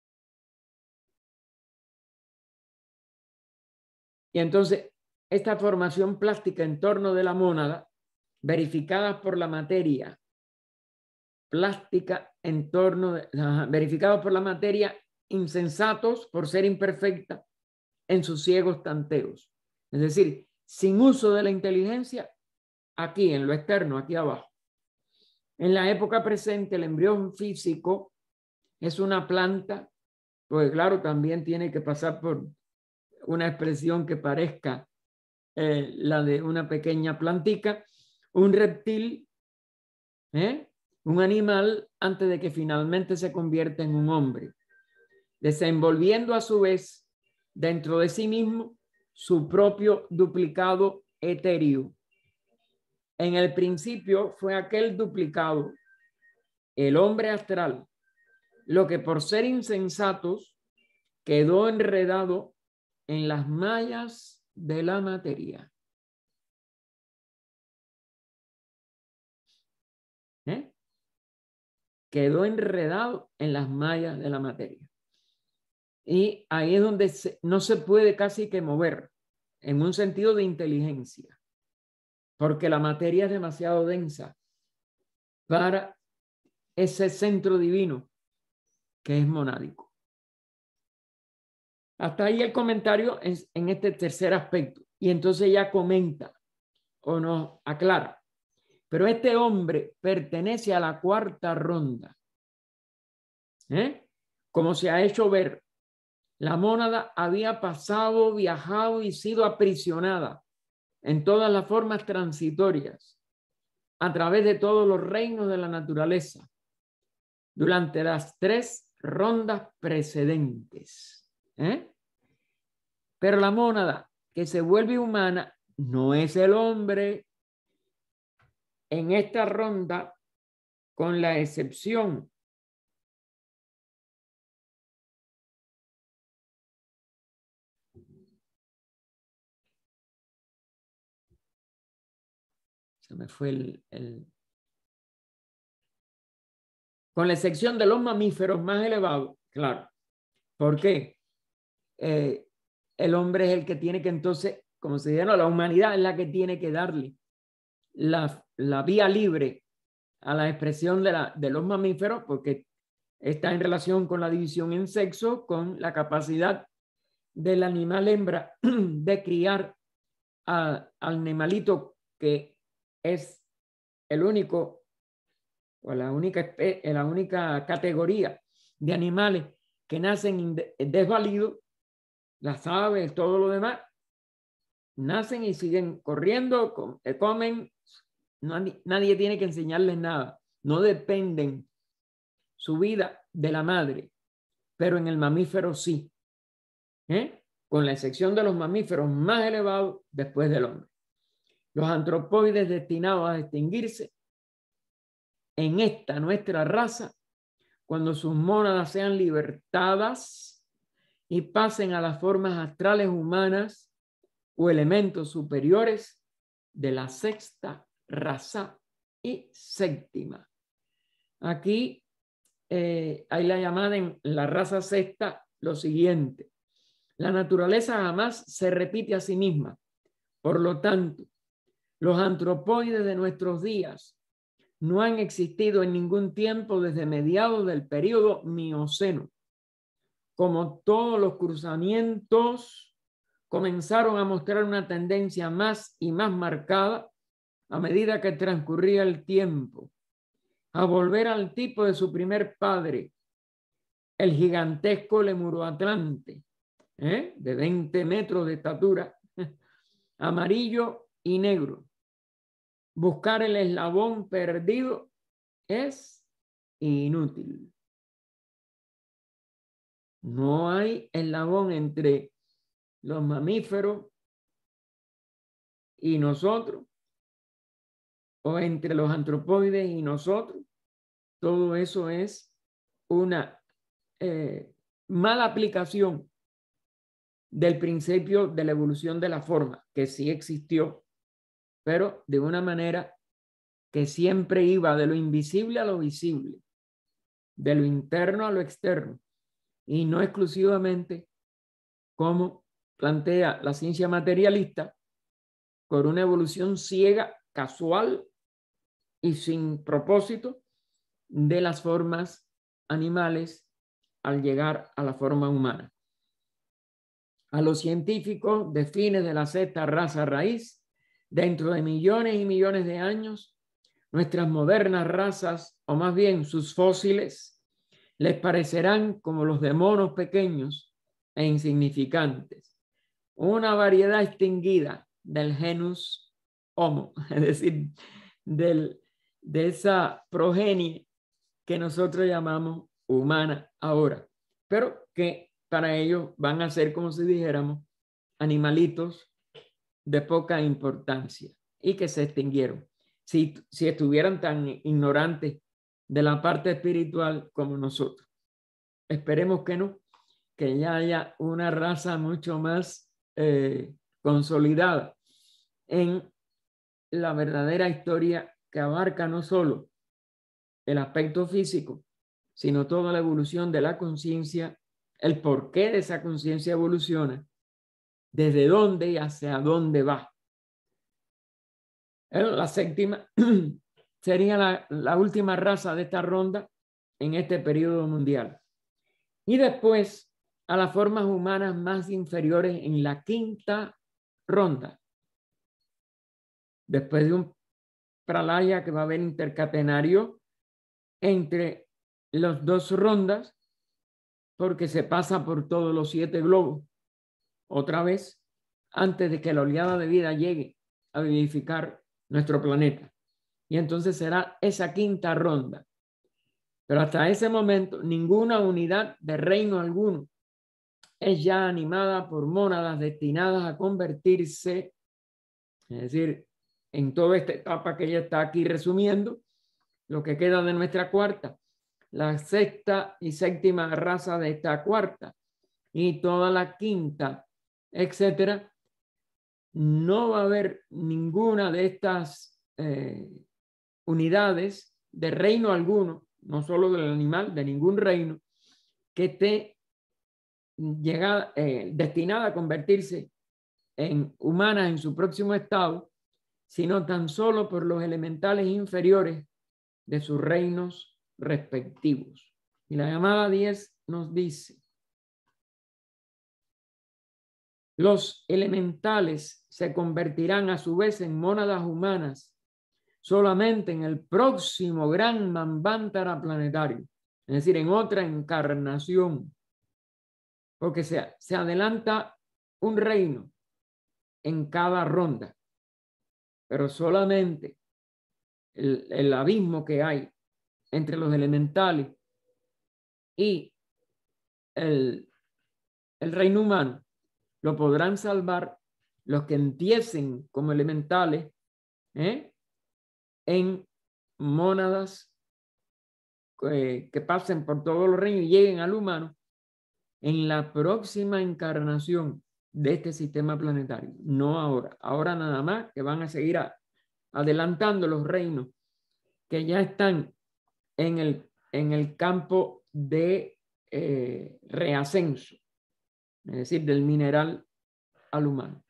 Y entonces, esta formación plástica en torno de la mónada, verificada por la materia plástica en torno de, uh, verificada por la materia insensatos por ser imperfecta en sus ciegos tanteos. Es decir, sin uso de la inteligencia, aquí en lo externo, aquí abajo. En la época presente, el embrión físico es una planta, pues claro, también tiene que pasar por una expresión que parezca eh, la de una pequeña plantica, un reptil, ¿eh? un animal, antes de que finalmente se convierta en un hombre, desenvolviendo a su vez dentro de sí mismo su propio duplicado etéreo. En el principio fue aquel duplicado, el hombre astral, lo que por ser insensatos quedó enredado en las mallas de la materia. ¿Eh? Quedó enredado en las mallas de la materia. Y ahí es donde se, no se puede casi que mover en un sentido de inteligencia, porque la materia es demasiado densa para ese centro divino que es monádico. Hasta ahí el comentario en, en este tercer aspecto. Y entonces ya comenta o nos aclara. Pero este hombre pertenece a la cuarta ronda. ¿Eh? Como se ha hecho ver, la mónada había pasado, viajado y sido aprisionada en todas las formas transitorias a través de todos los reinos de la naturaleza durante las tres rondas precedentes. ¿Eh? Pero la mónada que se vuelve humana no es el hombre. En esta ronda, con la excepción se me fue el, el con la excepción de los mamíferos más elevados, claro. ¿Por qué? Eh, el hombre es el que tiene que entonces, como se dice, no, la humanidad es la que tiene que darle la, la vía libre a la expresión de, la, de los mamíferos, porque está en relación con la división en sexo, con la capacidad del animal hembra de criar a, al animalito que es el único o la única, la única categoría de animales que nacen desvalidos. Las aves, todo lo demás, nacen y siguen corriendo, comen, nadie, nadie tiene que enseñarles nada, no dependen su vida de la madre, pero en el mamífero sí, ¿eh? Con la excepción de los mamíferos más elevados después del hombre. Los antropoides destinados a extinguirse en esta nuestra raza, cuando sus mónadas sean libertadas y pasen a las formas astrales humanas o elementos superiores de la sexta raza y séptima. Aquí eh, hay la llamada en la raza sexta lo siguiente: la naturaleza jamás se repite a sí misma. Por lo tanto, los antropoides de nuestros días no han existido en ningún tiempo desde mediados del período Mioceno. Como todos los cruzamientos comenzaron a mostrar una tendencia más y más marcada a medida que transcurría el tiempo, a volver al tipo de su primer padre, el gigantesco lemuroatlante, ¿eh? de veinte metros de estatura, amarillo y negro. Buscar el eslabón perdido es inútil. No hay eslabón entre los mamíferos y nosotros, o entre los antropoides y nosotros. Todo eso es una eh, mala aplicación del principio de la evolución de la forma, que sí existió, pero de una manera que siempre iba de lo invisible a lo visible, de lo interno a lo externo, y no exclusivamente como plantea la ciencia materialista, por una evolución ciega, casual y sin propósito de las formas animales al llegar a la forma humana. A los científicos de fines de la sexta raza raíz, dentro de millones y millones de años, nuestras modernas razas, o más bien sus fósiles, les parecerán como los de monos pequeños e insignificantes, una variedad extinguida del genus Homo, es decir, del, de esa progenie que nosotros llamamos humana ahora, pero que para ellos van a ser, como si dijéramos, animalitos de poca importancia y que se extinguieron. Si, si estuvieran tan ignorantes de la parte espiritual como nosotros. Esperemos que no, que ya haya una raza mucho más eh, consolidada en la verdadera historia que abarca no solo el aspecto físico, sino toda la evolución de la conciencia, el porqué de esa conciencia evoluciona, desde dónde y hacia dónde va. La séptima sería la, la última raza de esta ronda en este periodo mundial. Y después a las formas humanas más inferiores en la quinta ronda. Después de un pralaya que va a haber intercatenario entre las dos rondas, porque se pasa por todos los siete globos otra vez antes de que la oleada de vida llegue a vivificar nuestro planeta. Y entonces será esa quinta ronda. Pero hasta ese momento ninguna unidad de reino alguno es ya animada por mónadas destinadas a convertirse, es decir, en toda esta etapa que ella está aquí resumiendo, lo que queda de nuestra cuarta, la sexta y séptima raza de esta cuarta y toda la quinta, etcétera, no va a haber ninguna de estas eh, unidades de reino alguno, no solo del animal, de ningún reino, que esté llegada, eh, destinada a convertirse en humana en su próximo estado, sino tan solo por los elementales inferiores de sus reinos respectivos. Y la llamada diez nos dice: los elementales se convertirán a su vez en mónadas humanas solamente en el próximo gran Manvantara planetario, es decir, en otra encarnación, porque se, se adelanta un reino en cada ronda, pero solamente el, el abismo que hay entre los elementales y el, el reino humano lo podrán salvar los que empiecen como elementales, ¿eh? en mónadas eh, que pasen por todos los reinos y lleguen al humano en la próxima encarnación de este sistema planetario, no ahora. Ahora nada más que van a seguir a, adelantando los reinos que ya están en el, en el campo de eh, reascenso, es decir, del mineral al humano.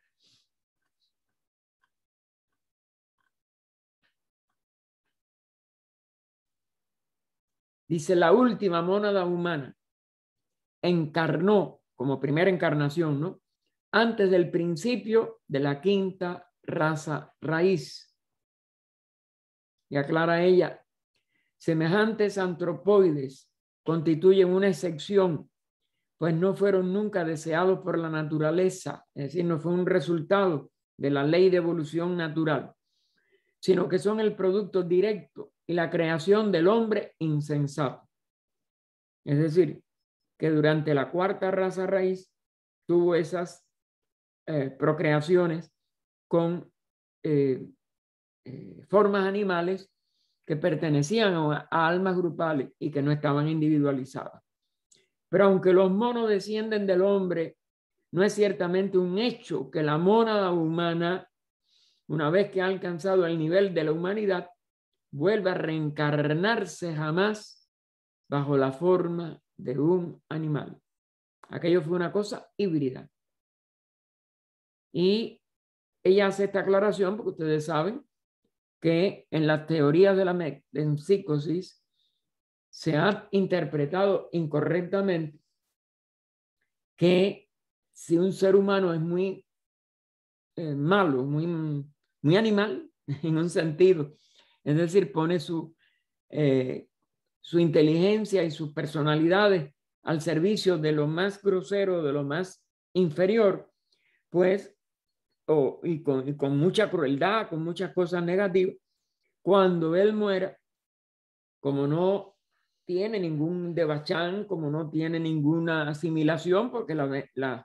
Dice: la última mónada humana encarnó como primera encarnación, ¿no?, antes del principio de la quinta raza raíz. Y aclara ella: semejantes antropoides constituyen una excepción, pues no fueron nunca deseados por la naturaleza, es decir, no fue un resultado de la ley de evolución natural, sino que son el producto directo y la creación del hombre insensato. Es decir, que durante la cuarta raza raíz tuvo esas eh, procreaciones con eh, eh, formas animales que pertenecían a, a almas grupales y que no estaban individualizadas. Pero aunque los monos descienden del hombre, no es ciertamente un hecho que la mónada humana, una vez que ha alcanzado el nivel de la humanidad, vuelva a reencarnarse jamás bajo la forma de un animal. Aquello fue una cosa híbrida. Y ella hace esta aclaración porque ustedes saben que en las teorías de la metempsicosis se ha interpretado incorrectamente que si un ser humano es muy eh, malo, muy, muy animal en un sentido, es decir, pone su, eh, su inteligencia y sus personalidades al servicio de lo más grosero, de lo más inferior, pues, oh, y, con, y con mucha crueldad, con muchas cosas negativas, cuando él muera, como no tiene ningún debachán, como no tiene ninguna asimilación, porque la, la,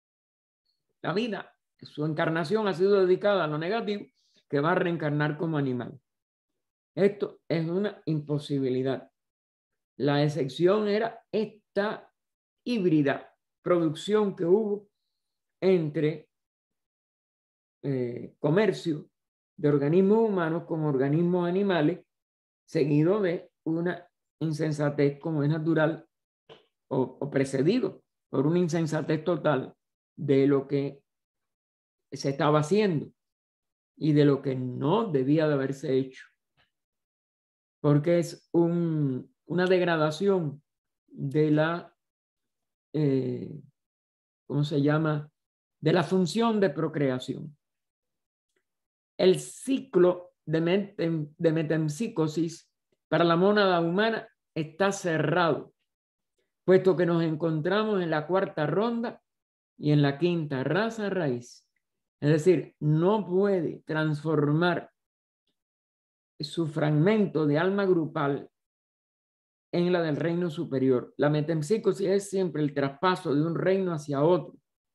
la vida, su encarnación ha sido dedicada a lo negativo, que va a reencarnar como animal. Esto es una imposibilidad. La excepción era esta híbrida producción que hubo entre eh, comercio de organismos humanos con organismos animales, seguido de una insensatez como es natural o, o precedido por una insensatez total de lo que se estaba haciendo y de lo que no debía de haberse hecho, porque es un, una degradación de la, eh, ¿cómo se llama?, de la función de procreación. El ciclo de, metem, de metempsicosis para la mónada humana está cerrado, puesto que nos encontramos en la cuarta ronda y en la quinta raza raíz. Es decir, no puede transformar su fragmento de alma grupal en la del reino superior. La metempsicosis es siempre el traspaso de un reino hacia otro,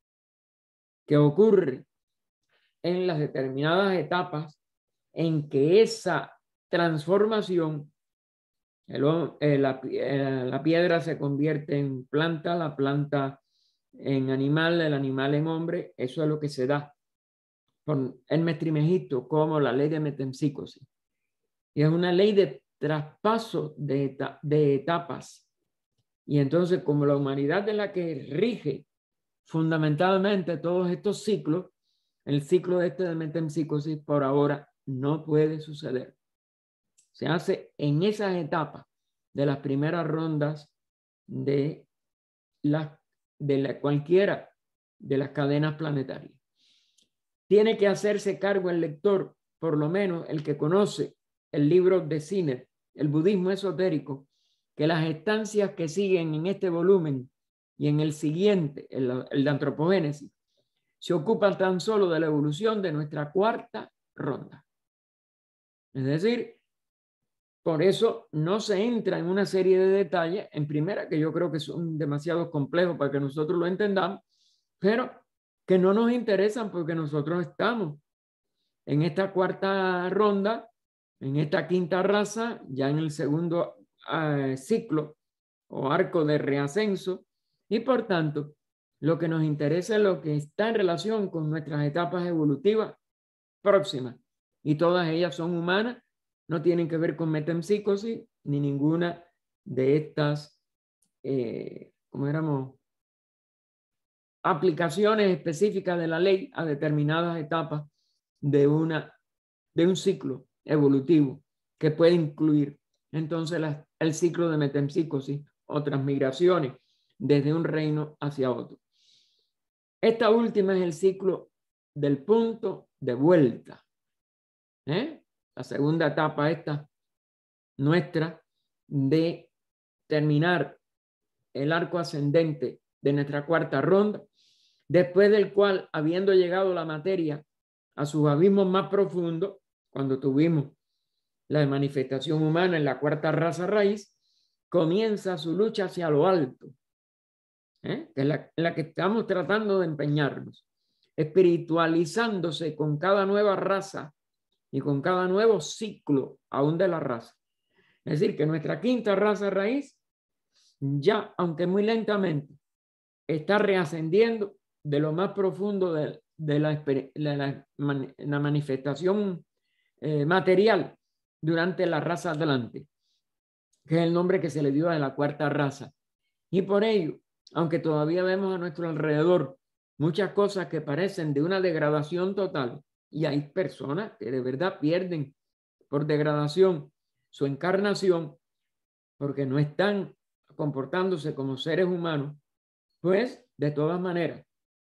que ocurre en las determinadas etapas en que esa transformación, el, eh, la, eh, la piedra se convierte en planta, la planta en animal, el animal en hombre. Eso es lo que se da por Hermes Trismegisto como la ley de metempsicosis. Y es una ley de traspaso de, eta de etapas. Y entonces, como la humanidad es la que rige fundamentalmente todos estos ciclos, el ciclo este de metempsicosis por ahora no puede suceder. Se hace en esas etapas de las primeras rondas de, la, de la, cualquiera de las cadenas planetarias. Tiene que hacerse cargo el lector, por lo menos el que conoce el libro de Sinnett, el budismo esotérico, que las estancias que siguen en este volumen y en el siguiente, el, el de antropogénesis, se ocupan tan solo de la evolución de nuestra cuarta ronda. Es decir, por eso no se entra en una serie de detalles, en primera, que yo creo que son demasiado complejos para que nosotros lo entendamos, pero que no nos interesan porque nosotros estamos en esta cuarta ronda, en esta quinta raza, ya en el segundo uh, ciclo o arco de reascenso, y por tanto, lo que nos interesa es lo que está en relación con nuestras etapas evolutivas próximas, y todas ellas son humanas, no tienen que ver con metempsicosis, ni ninguna de estas, eh, ¿cómo éramos? Aplicaciones específicas de la ley a determinadas etapas de, una, de un ciclo evolutivo que puede incluir entonces la, el ciclo de metempsicosis o transmigraciones desde un reino hacia otro. Esta última es el ciclo del punto de vuelta. ¿Eh? La segunda etapa esta nuestra de terminar el arco ascendente de nuestra cuarta ronda, después del cual, habiendo llegado la materia a sus abismos más profundos, cuando tuvimos la manifestación humana en la cuarta raza raíz, comienza su lucha hacia lo alto, ¿eh? que es la, la que estamos tratando de empeñarnos, espiritualizándose con cada nueva raza y con cada nuevo ciclo aún de la raza. Es decir, que nuestra quinta raza raíz ya, aunque muy lentamente, está reascendiendo de lo más profundo de, de, la, de la, la manifestación eh, material durante la raza Atlante, que es el nombre que se le dio a la cuarta raza. Y por ello, aunque todavía vemos a nuestro alrededor muchas cosas que parecen de una degradación total, y hay personas que de verdad pierden por degradación su encarnación porque no están comportándose como seres humanos, pues de todas maneras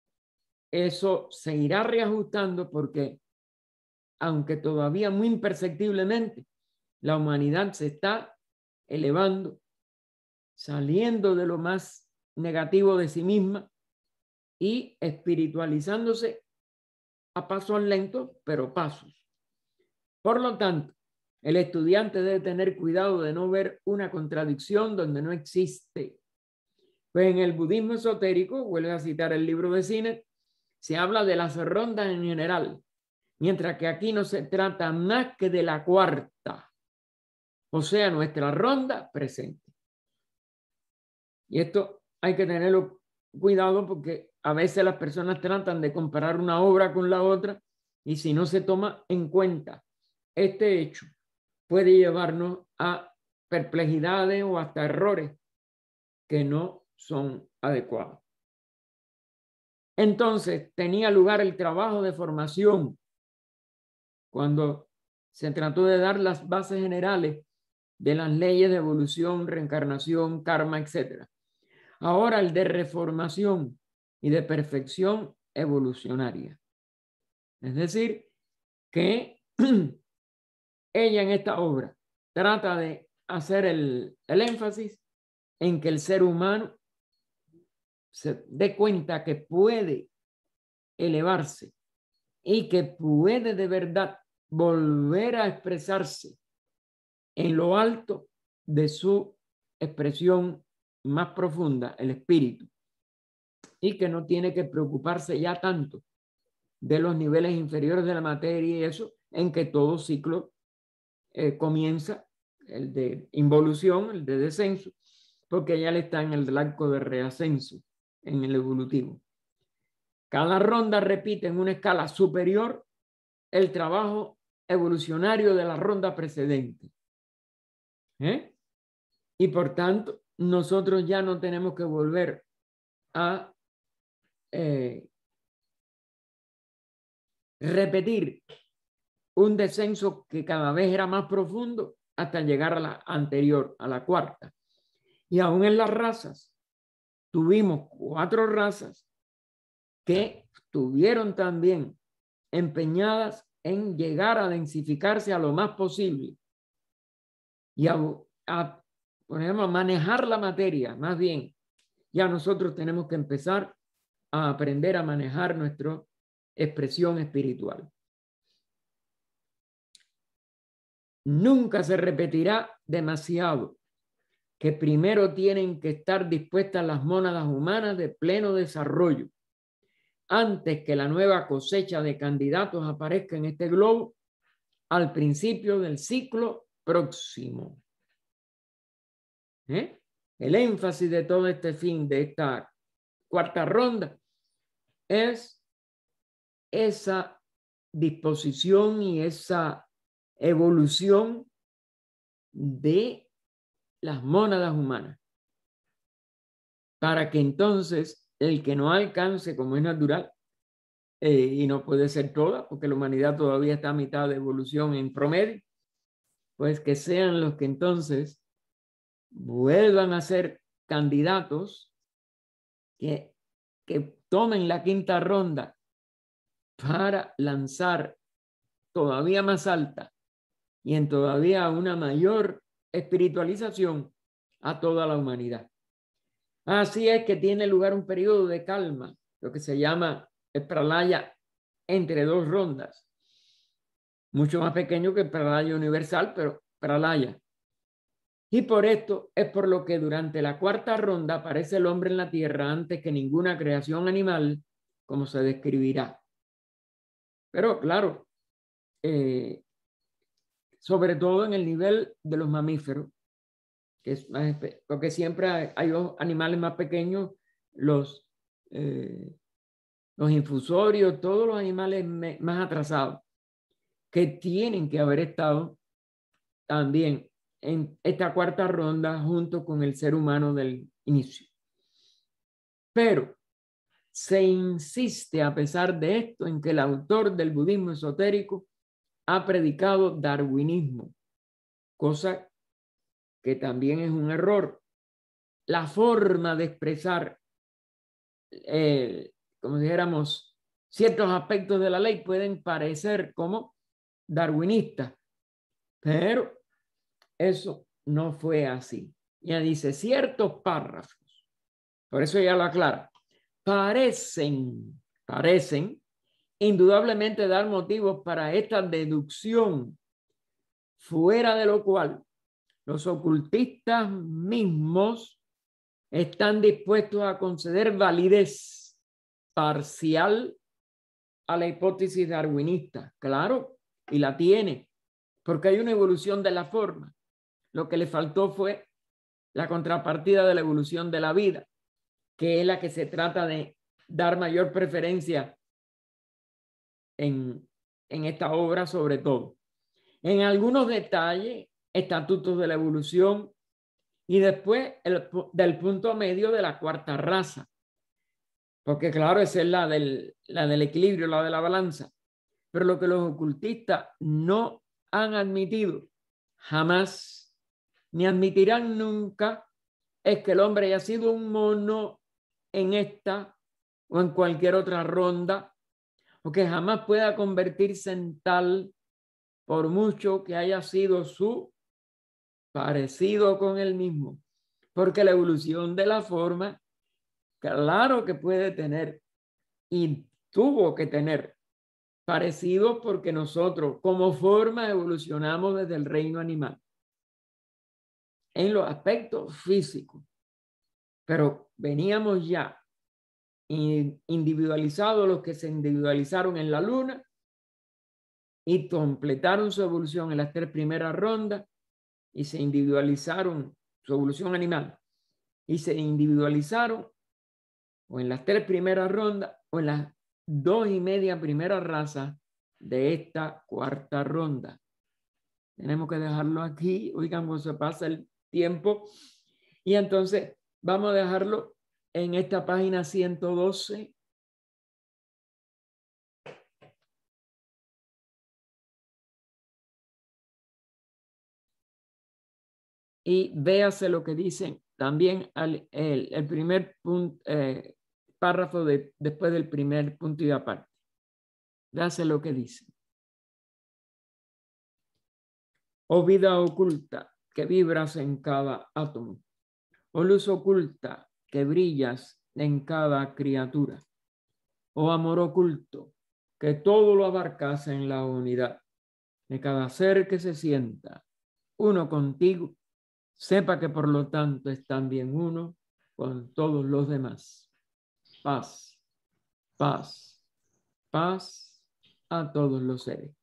eso se irá reajustando porque aunque todavía muy imperceptiblemente la humanidad se está elevando, saliendo de lo más negativo de sí misma y espiritualizándose a pasos lentos, pero pasos. Por lo tanto, el estudiante debe tener cuidado de no ver una contradicción donde no existe. Pues en el budismo esotérico, vuelve a citar el libro de Sinnett, se habla de las rondas en general, mientras que aquí no se trata más que de la cuarta, o sea, nuestra ronda presente. Y esto hay que tenerlo cuidado porque a veces las personas tratan de comparar una obra con la otra y si no se toma en cuenta este hecho, puede llevarnos a perplejidades o hasta errores que no son adecuados. Entonces, tenía lugar el trabajo de formación cuando se trató de dar las bases generales de las leyes de evolución, reencarnación, karma, etcétera. Ahora el de reformación y de perfección evolucionaria. Es decir, que ella en esta obra trata de hacer el, el énfasis en que el ser humano se dé cuenta que puede elevarse y que puede de verdad volver a expresarse en lo alto de su expresión más profunda, el espíritu, y que no tiene que preocuparse ya tanto de los niveles inferiores de la materia y eso, en que todo ciclo eh, comienza, el de involución, el de descenso, porque ya le está en el arco de reascenso, en el evolutivo. Cada ronda repite en una escala superior el trabajo evolucionario de la ronda precedente. ¿Eh? Y por tanto, nosotros ya no tenemos que volver a eh, repetir un descenso que cada vez era más profundo hasta llegar a la anterior, a la cuarta. Y aún en las razas, tuvimos cuatro razas que estuvieron también empeñadas en llegar a densificarse a lo más posible y a, a por ejemplo, manejar la materia, más bien. Ya nosotros tenemos que empezar a aprender a manejar nuestra expresión espiritual. Nunca se repetirá demasiado que primero tienen que estar dispuestas las mónadas humanas de pleno desarrollo antes que la nueva cosecha de candidatos aparezca en este globo al principio del ciclo próximo. ¿Eh? El énfasis de todo este fin de esta cuarta ronda es esa disposición y esa evolución de las mónadas humanas para que entonces el que no alcance, como es natural, eh, y no puede ser toda, porque la humanidad todavía está a mitad de evolución en promedio, pues que sean los que entonces vuelvan a ser candidatos que, que tomen la quinta ronda para lanzar todavía más alta y en todavía una mayor espiritualización a toda la humanidad. Así es que tiene lugar un periodo de calma, lo que se llama el pralaya entre dos rondas, mucho más pequeño que el pralaya universal, pero pralaya. Y por esto es por lo que durante la cuarta ronda aparece el hombre en la tierra antes que ninguna creación animal, como se describirá. Pero claro, eh, sobre todo en el nivel de los mamíferos, que es más, porque siempre hay, hay animales más pequeños, los, eh, los infusorios, todos los animales me, más atrasados, que tienen que haber estado también en esta cuarta ronda junto con el ser humano del inicio. Pero se insiste a pesar de esto en que el autor del budismo esotérico ha predicado darwinismo, cosa que también es un error. La forma de expresar, eh, como dijéramos, ciertos aspectos de la ley pueden parecer como darwinistas, pero eso no fue así. Ya dice ciertos párrafos, por eso ya lo aclara, parecen, parecen indudablemente dar motivos para esta deducción, fuera de lo cual los ocultistas mismos están dispuestos a conceder validez parcial a la hipótesis darwinista. Claro, y la tiene, porque hay una evolución de la forma. Lo que le faltó fue la contrapartida de la evolución de la vida, que es la que se trata de dar mayor preferencia en, en esta obra sobre todo. En algunos detalles, estatutos de la evolución y después el, del punto medio de la cuarta raza. Porque claro, esa es la del, la del equilibrio, la de la balanza. Pero lo que los ocultistas no han admitido jamás, ni admitirán nunca, es que el hombre haya sido un mono en esta o en cualquier otra ronda, o que jamás pueda convertirse en tal por mucho que haya sido su parecido con él mismo. Porque la evolución de la forma, claro que puede tener y tuvo que tener parecido porque nosotros como forma evolucionamos desde el reino animal en los aspectos físicos, pero veníamos ya individualizados los que se individualizaron en la luna y completaron su evolución en las tres primeras rondas y se individualizaron su evolución animal y se individualizaron o en las tres primeras rondas o en las dos y media primeras razas de esta cuarta ronda. Tenemos que dejarlo aquí. Oigan, cómo se pasa el tiempo. Y entonces vamos a dejarlo en esta página ciento doce. Y véase lo que dicen también al, el, el primer punto, eh, párrafo de, después del primer punto y aparte. Véase lo que dice. Oh vida oculta que vibras en cada átomo. Oh luz oculta que brillas en cada criatura. Oh amor oculto que todo lo abarcas en la unidad de cada ser que se sienta uno contigo. Sepa que por lo tanto es también uno con todos los demás. Paz, paz, paz a todos los seres.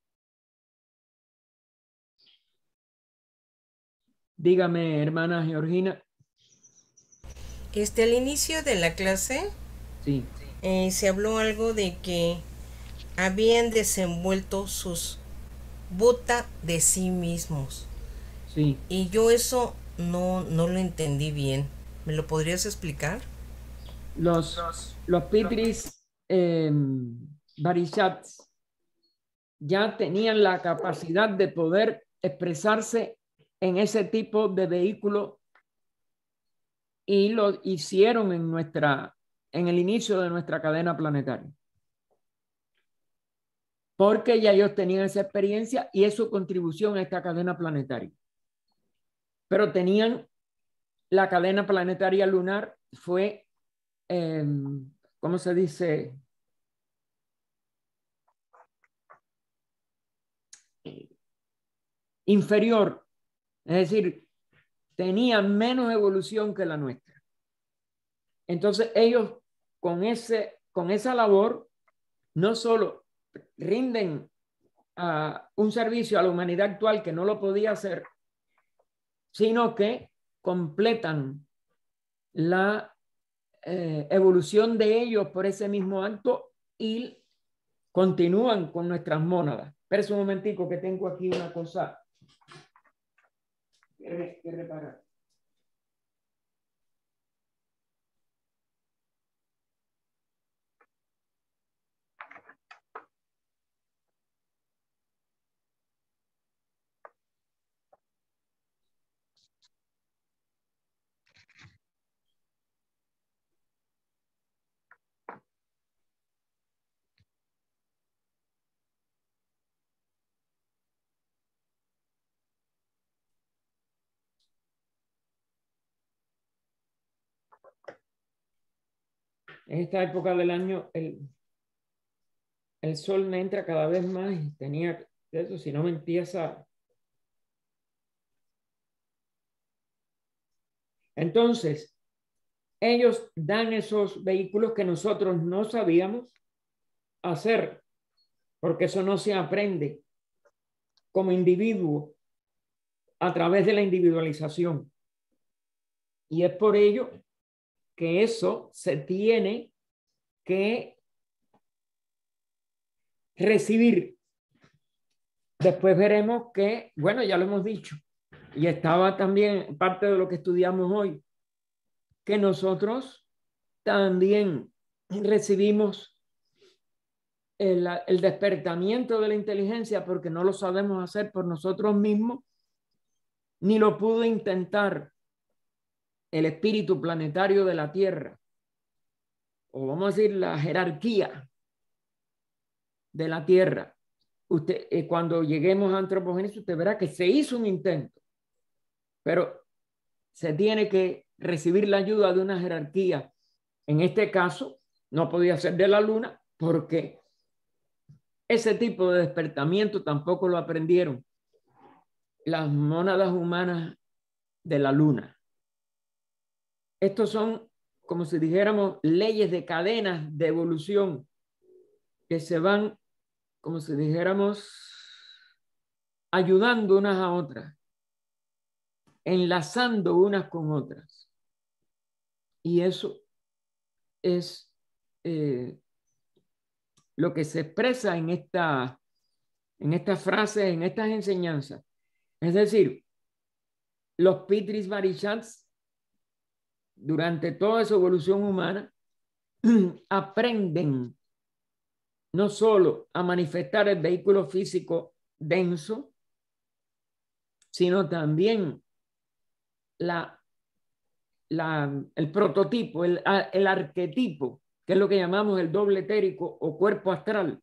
Dígame, hermana Georgina. Este, al inicio de la clase Sí. eh, se habló algo de que habían desenvuelto sus buta de sí mismos. Sí. Y yo eso no, no lo entendí bien. ¿Me lo podrías explicar? Los, los Pitris eh, Barishats ya tenían la capacidad de poder expresarse en ese tipo de vehículo y lo hicieron en nuestra, en el inicio de nuestra cadena planetaria. Porque ya ellos tenían esa experiencia y es su contribución a esta cadena planetaria. Pero tenían la cadena planetaria lunar fue, eh, ¿cómo se dice? Inferior, es decir, tenían menos evolución que la nuestra. Entonces ellos con, ese, con esa labor no solo rinden uh, un servicio a la humanidad actual que no lo podía hacer, sino que completan la eh, evolución de ellos por ese mismo acto y continúan con nuestras mónadas. Espera un momentico que tengo aquí una cosa que, que reparar. En esta época del año el, el sol me entra cada vez más y tenía eso, si no me empieza. Entonces, ellos dan esos vehículos que nosotros no sabíamos hacer, porque eso no se aprende como individuo a través de la individualización. Y es por ello que eso se tiene que recibir. Después veremos que, bueno, ya lo hemos dicho, y estaba también parte de lo que estudiamos hoy, que nosotros también recibimos el, el despertamiento de la inteligencia porque no lo sabemos hacer por nosotros mismos, ni lo pudo intentar el espíritu planetario de la Tierra, o vamos a decir la jerarquía de la Tierra. Usted, eh, cuando lleguemos a antropogénesis, usted verá que se hizo un intento, pero se tiene que recibir la ayuda de una jerarquía. En este caso, no podía ser de la Luna porque ese tipo de despertamiento tampoco lo aprendieron las mónadas humanas de la Luna. Estos son, como si dijéramos, leyes de cadenas de evolución que se van, como si dijéramos, ayudando unas a otras, enlazando unas con otras. Y eso es eh, lo que se expresa en esta en estas frases, en estas enseñanzas. Es decir, los Pitris Varishats, durante toda su evolución humana, aprenden no solo a manifestar el vehículo físico denso, sino también la, la, el prototipo, el, el arquetipo, que es lo que llamamos el doble etérico o cuerpo astral,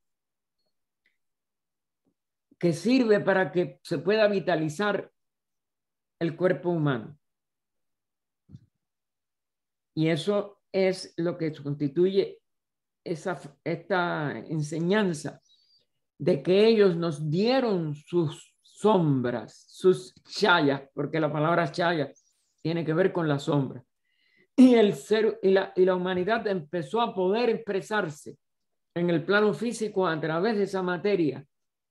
que sirve para que se pueda vitalizar el cuerpo humano. Y eso es lo que constituye esa, esta enseñanza de que ellos nos dieron sus sombras, sus chayas, porque la palabra chaya tiene que ver con la sombra. Y, el ser, y, la, y la humanidad empezó a poder expresarse en el plano físico a través de esa materia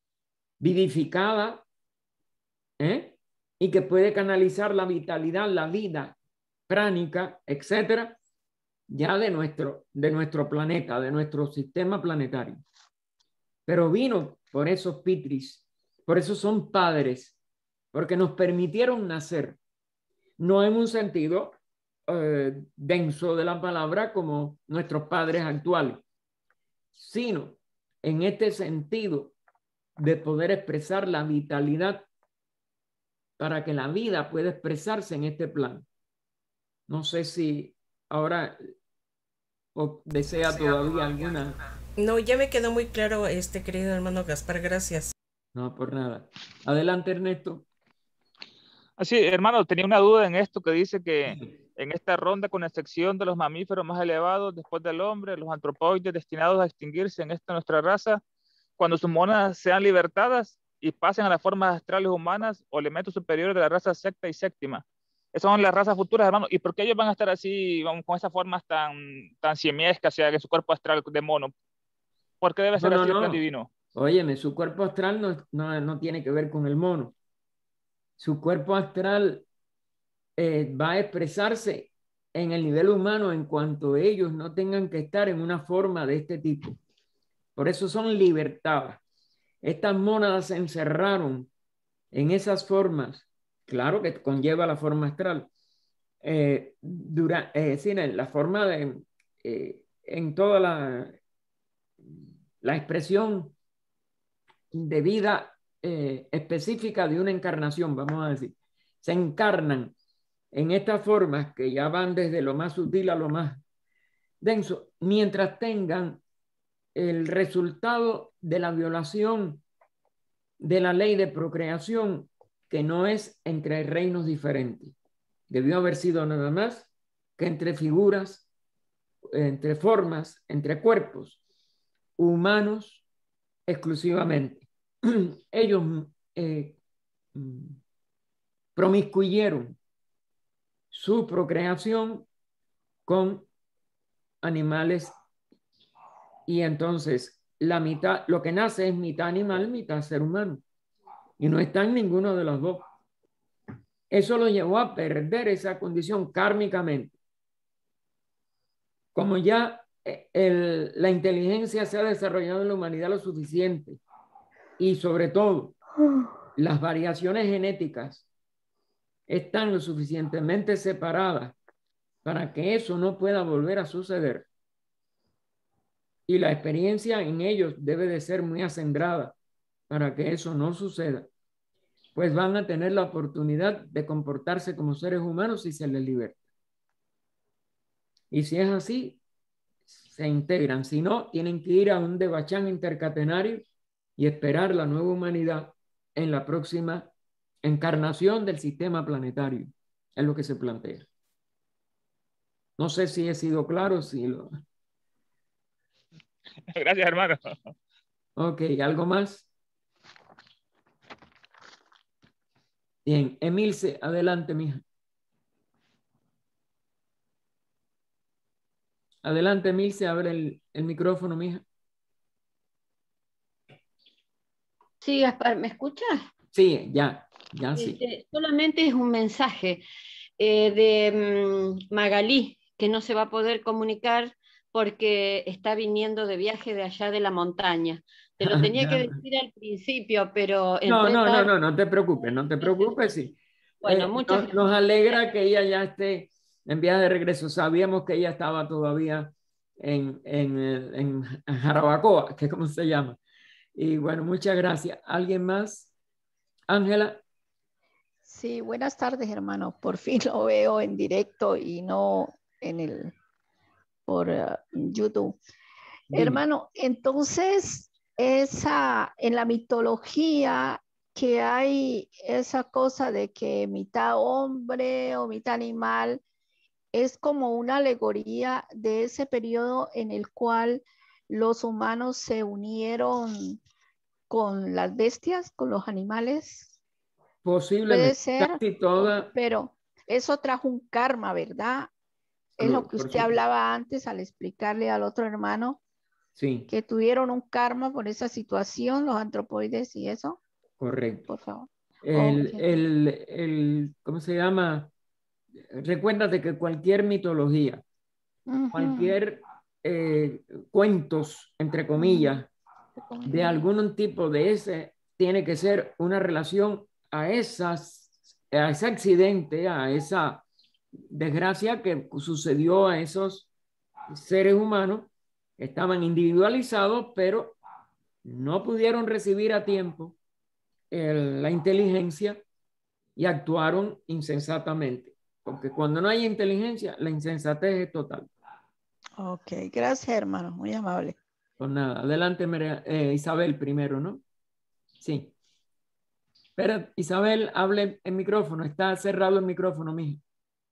vivificada, ¿eh? Y que puede canalizar la vitalidad, la vida pránica, etcétera, ya de nuestro, de nuestro planeta, de nuestro sistema planetario. Pero vino por esos Pitris, por eso son padres, porque nos permitieron nacer, no en un sentido eh, denso de la palabra como nuestros padres actuales, sino en este sentido de poder expresar la vitalidad para que la vida pueda expresarse en este plano. No sé si ahora o desea todavía alguna. No, ya me quedó muy claro, este querido hermano Gaspar, gracias. No, por nada. Adelante, Ernesto. Así, hermano, tenía una duda en esto que dice que en esta ronda, con excepción de los mamíferos más elevados después del hombre, los antropoides destinados a extinguirse en esta nuestra raza, cuando sus monas sean libertadas y pasen a las formas astrales humanas o elementos superiores de la raza sexta y séptima. Esas son las razas futuras, hermano. ¿Y por qué ellos van a estar así, vamos, con esas formas tan, tan simiescas, o sea, que su cuerpo astral de mono? ¿Por qué debe ser no, así no, el plan no. divino? Óyeme, su cuerpo astral no, no, no tiene que ver con el mono. Su cuerpo astral eh, va a expresarse en el nivel humano en cuanto ellos no tengan que estar en una forma de este tipo. Por eso son libertadas. Estas mónadas se encerraron en esas formas, claro que conlleva la forma astral, eh, dura, es decir, en la forma de, eh, en toda la, la expresión de vida eh, específica de una encarnación, vamos a decir. Se encarnan en estas formas que ya van desde lo más sutil a lo más denso, mientras tengan el resultado de la violación de la ley de procreación, que no es entre reinos diferentes. Debió haber sido nada más que entre figuras, entre formas, entre cuerpos humanos exclusivamente. Ellos eh, promiscuyeron su procreación con animales y entonces la mitad, lo que nace es mitad animal, mitad ser humano y no está en ninguno de los dos. Eso lo llevó a perder esa condición kármicamente. Como ya el, la inteligencia se ha desarrollado en la humanidad lo suficiente y sobre todo las variaciones genéticas están lo suficientemente separadas para que eso no pueda volver a suceder. Y la experiencia en ellos debe de ser muy acendrada para que eso no suceda. Pues van a tener la oportunidad de comportarse como seres humanos si se les liberta. Y si es así, se integran. Si no, tienen que ir a un debachán intercatenario y esperar la nueva humanidad en la próxima encarnación del sistema planetario. Es lo que se plantea. No sé si he sido claro, si lo... Gracias, hermano. Ok, ¿algo más? Bien, Emilce, adelante, mija. Adelante, Emilce, abre el, el micrófono, mija. Sí, Gaspar, ¿me escuchas? Sí, ya, ya sí. Este, solamente es un mensaje eh, de um, Magalí, que no se va a poder comunicar porque está viniendo de viaje de allá de la montaña. Te lo tenía Ya. que decir al principio, pero No, entré no, no, tarde. no, no te preocupes, no te preocupes. Sí. Bueno, Eh, muchas nos, nos gracias. alegra que ella ya esté en viaje de regreso. Sabíamos que ella estaba todavía en, en, el- en Jarabacoa, que es como se llama. Y bueno, muchas gracias. ¿Alguien más? Ángela, Sí, buenas tardes, hermano. Por fin lo veo en directo y no en el por uh, YouTube. dime. Hermano, entonces esa en la mitología que hay esa cosa de que mitad hombre o mitad animal es como una alegoría de ese periodo en el cual los humanos se unieron con las bestias, con los animales. Puede Posiblemente, ser, casi o- toda, pero eso trajo un karma, ¿verdad? Es lo por, que por usted su- hablaba antes al explicarle al otro hermano sí, que tuvieron un karma por esa situación, los antropoides y eso, correcto. por favor. Ok. El, el, el, ¿cómo se llama? Recuérdate que cualquier mitología, Ujú. cualquier eh, cuentos, entre comillas, de algún tipo de ese, tiene que ser una relación a esas, a ese accidente, a esa desgracia que sucedió a esos seres humanos que estaban individualizados, pero no pudieron recibir a tiempo el, la inteligencia y actuaron insensatamente. Porque cuando no hay inteligencia, la insensatez es total. Ok, gracias hermano, muy amable. Pues nada, adelante María, eh, Isabel primero, ¿no? Sí. Espera, Isabel, hable en micrófono. Está cerrado el micrófono, mijo.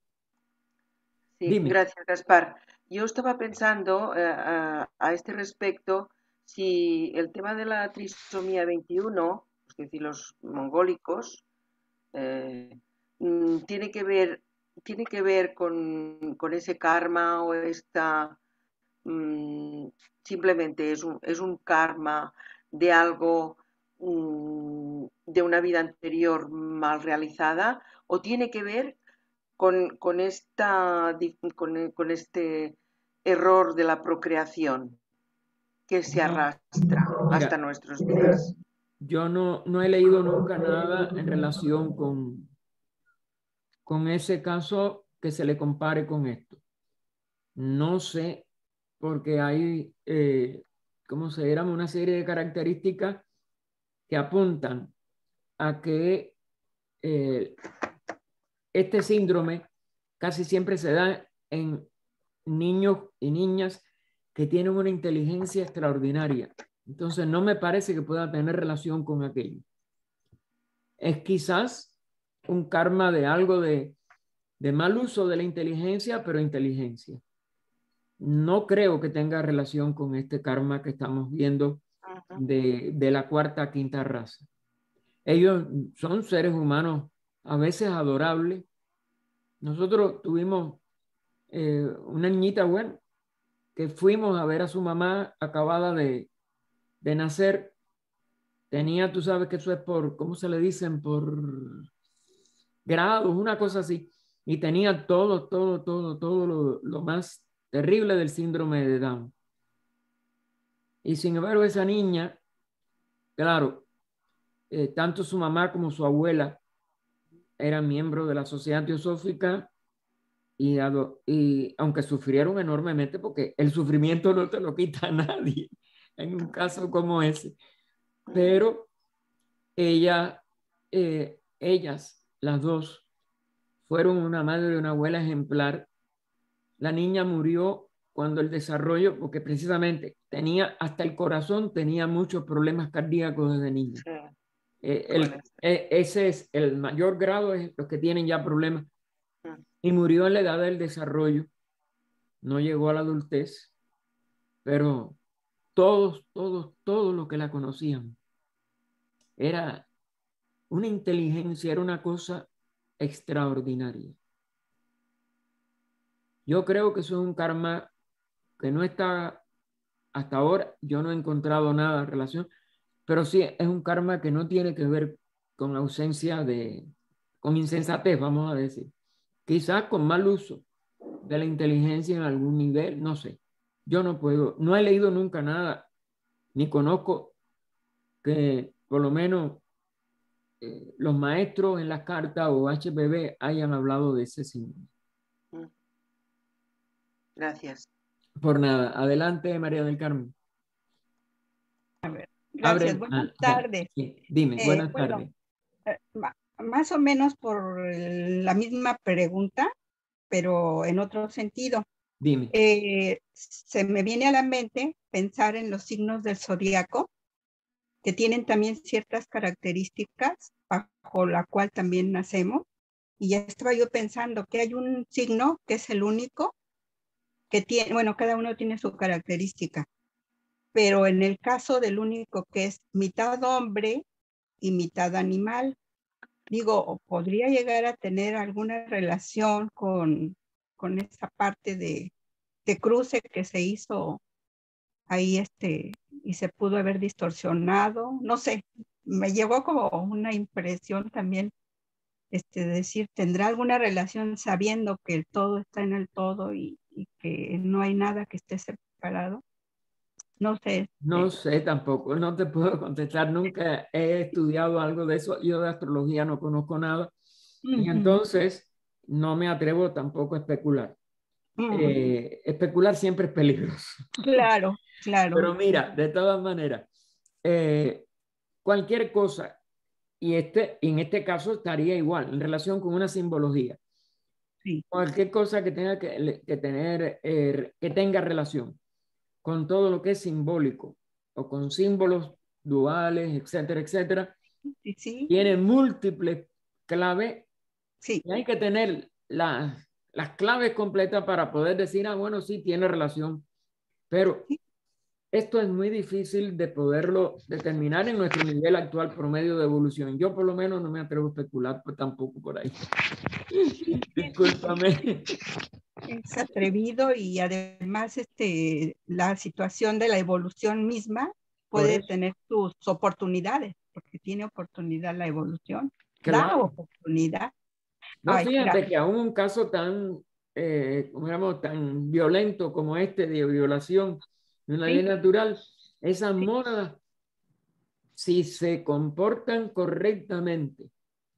Sí, Dime. gracias, Gaspar. Yo estaba pensando eh, a, a este respecto si el tema de la trisomía veintiuno, es decir, los mongólicos, eh, mm, tiene que ver, tiene que ver con, con ese karma o esta mm, simplemente es un, es un karma de algo, mm, de una vida anterior mal realizada, o tiene que ver con, con, esta, con, con este error de la procreación que se No, arrastra hasta mira, nuestros días. yo no, no he leído nunca nada en relación con, con ese caso que se le compare con esto. No sé, porque hay, eh, ¿cómo se llama? Una serie de características que apuntan a que eh, este síndrome casi siempre se da en niños y niñas que tienen una inteligencia extraordinaria. Entonces no me parece que pueda tener relación con aquello. Es quizás un karma de algo de, de mal uso de la inteligencia, pero inteligencia. No creo que tenga relación con este karma que estamos viendo de, de la cuarta, quinta raza. Ellos son seres humanos a veces adorables. Nosotros tuvimos eh, una niñita buena que fuimos a ver a su mamá acabada de, de nacer. Tenía, tú sabes que eso es por, ¿cómo se le dicen? Por grados, una cosa así. Y tenía todo, todo, todo, todo lo, lo más terrible del síndrome de Down. Y sin embargo, esa niña, claro, eh, tanto su mamá como su abuela eran miembros de la Sociedad Teosófica y, y aunque sufrieron enormemente, porque el sufrimiento no te lo quita a nadie en un caso como ese, pero ella, eh, ellas, las dos, fueron una madre y una abuela ejemplar. La niña murió cuando el desarrollo, porque precisamente tenía hasta el corazón, tenía muchos problemas cardíacos desde niña. Sí, Eh, el, eh, ese es el mayor grado, es los que tienen ya problemas. Y murió en la edad del desarrollo. No llegó a la adultez, pero todos, todos, todos los que la conocían, era una inteligencia, era una cosa extraordinaria. Yo creo que eso es un karma que no está, hasta ahora yo no he encontrado nada en relación, pero sí es un karma que no tiene que ver con ausencia de, con insensatez, vamos a decir. Quizás con mal uso de la inteligencia en algún nivel, no sé. Yo no puedo, no he leído nunca nada, ni conozco que por lo menos eh, los maestros en las cartas o H P B hayan hablado de ese símbolo. Gracias. Por nada. Adelante, María del Carmen. A ver, gracias. Abre, buenas ah, tardes. Sí, dime, Eh, buenas bueno, tardes. eh, ma- más o menos por el- la misma pregunta, pero en otro sentido. Dime. Eh, se me viene a la mente pensar en los signos del zodiaco, que tienen también ciertas características bajo la cual también nacemos. Y ya estaba yo pensando que hay un signo que es el único que tiene, bueno, cada uno tiene su característica, pero en el caso del único que es mitad hombre y mitad animal, digo, podría llegar a tener alguna relación con, con esa parte de, de cruce que se hizo ahí este, y se pudo haber distorsionado, no sé, me llegó como una impresión también, este, de decir, ¿tendrá alguna relación sabiendo que el todo está en el todo y, y que no hay nada que esté separado? No sé. No eh, sé tampoco, no te puedo contestar, nunca he estudiado algo de eso, yo de astrología no conozco nada, y ujú, entonces no me atrevo tampoco a especular. ujú. Eh, especular siempre es peligroso. Claro, claro. Pero mira, de todas maneras, eh, cualquier cosa, y este, en este caso estaría igual, en relación con una simbología, Sí. cualquier cosa que tenga que, que tener, eh, que tenga relación con todo lo que es simbólico o con símbolos duales, etcétera, etcétera, Sí, sí, tiene múltiples claves sí. y hay que tener las, las claves completas para poder decir, ah, bueno, sí, tiene relación, pero Sí. esto es muy difícil de poderlo determinar en nuestro nivel actual promedio de evolución. Yo por lo menos no me atrevo a especular pues, tampoco por ahí. Discúlpame. Es atrevido y además este, la situación de la evolución misma Por puede eso, tener sus oportunidades, porque tiene oportunidad la evolución. Da claro. oportunidad. No, Ay, fíjate gracias. que aún un caso tan, eh, como digamos, tan violento como este de violación de una Sí. ley natural, esas Sí. mónadas, si se comportan correctamente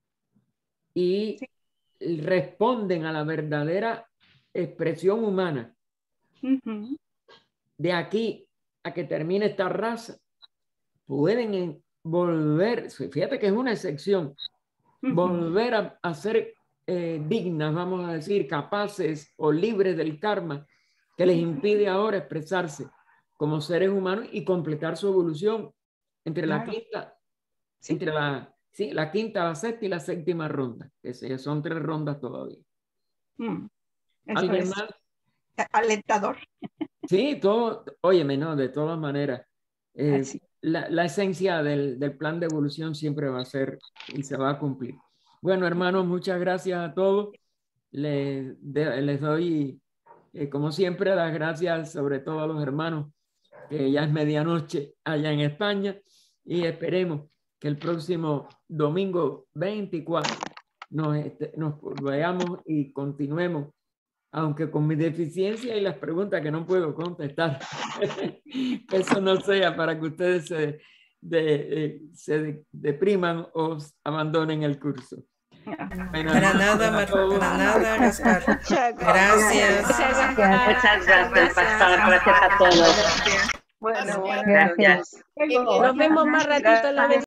y Sí. responden a la verdadera expresión humana, Ujú. de aquí a que termine esta raza, pueden volver, fíjate que es una excepción, Ujú. volver a, a ser eh, dignas, vamos a decir, capaces o libres del karma que les impide ahora expresarse como seres humanos y completar su evolución entre la Claro. quinta, Sí. entre la, sí, la quinta, la sexta y la séptima ronda, que son tres rondas todavía. Mm. Eso ¿Alguien es más? alentador. Sí, todo, óyeme, no, de todas maneras, eh, Así. la, la esencia del, del plan de evolución siempre va a ser y se va a cumplir. Bueno, hermanos, muchas gracias a todos. Les, de- les doy, eh, como siempre, las gracias sobre todo a los hermanos, que ya es medianoche allá en España, y esperemos que el próximo domingo veinticuatro nos, este, nos veamos y continuemos, aunque con mi deficiencia y las preguntas que no puedo contestar, que eso no sea para que ustedes se, de, eh, se de- depriman o abandonen el curso. Bueno, Para hermanos, nada, a Mar- todos. para nada, Gaspar. Muchas Gracias. Muchas Muchas gracias, pastor. Gracias a todos. Bueno, buenas Gracias. noches. Nos vemos más ratito en la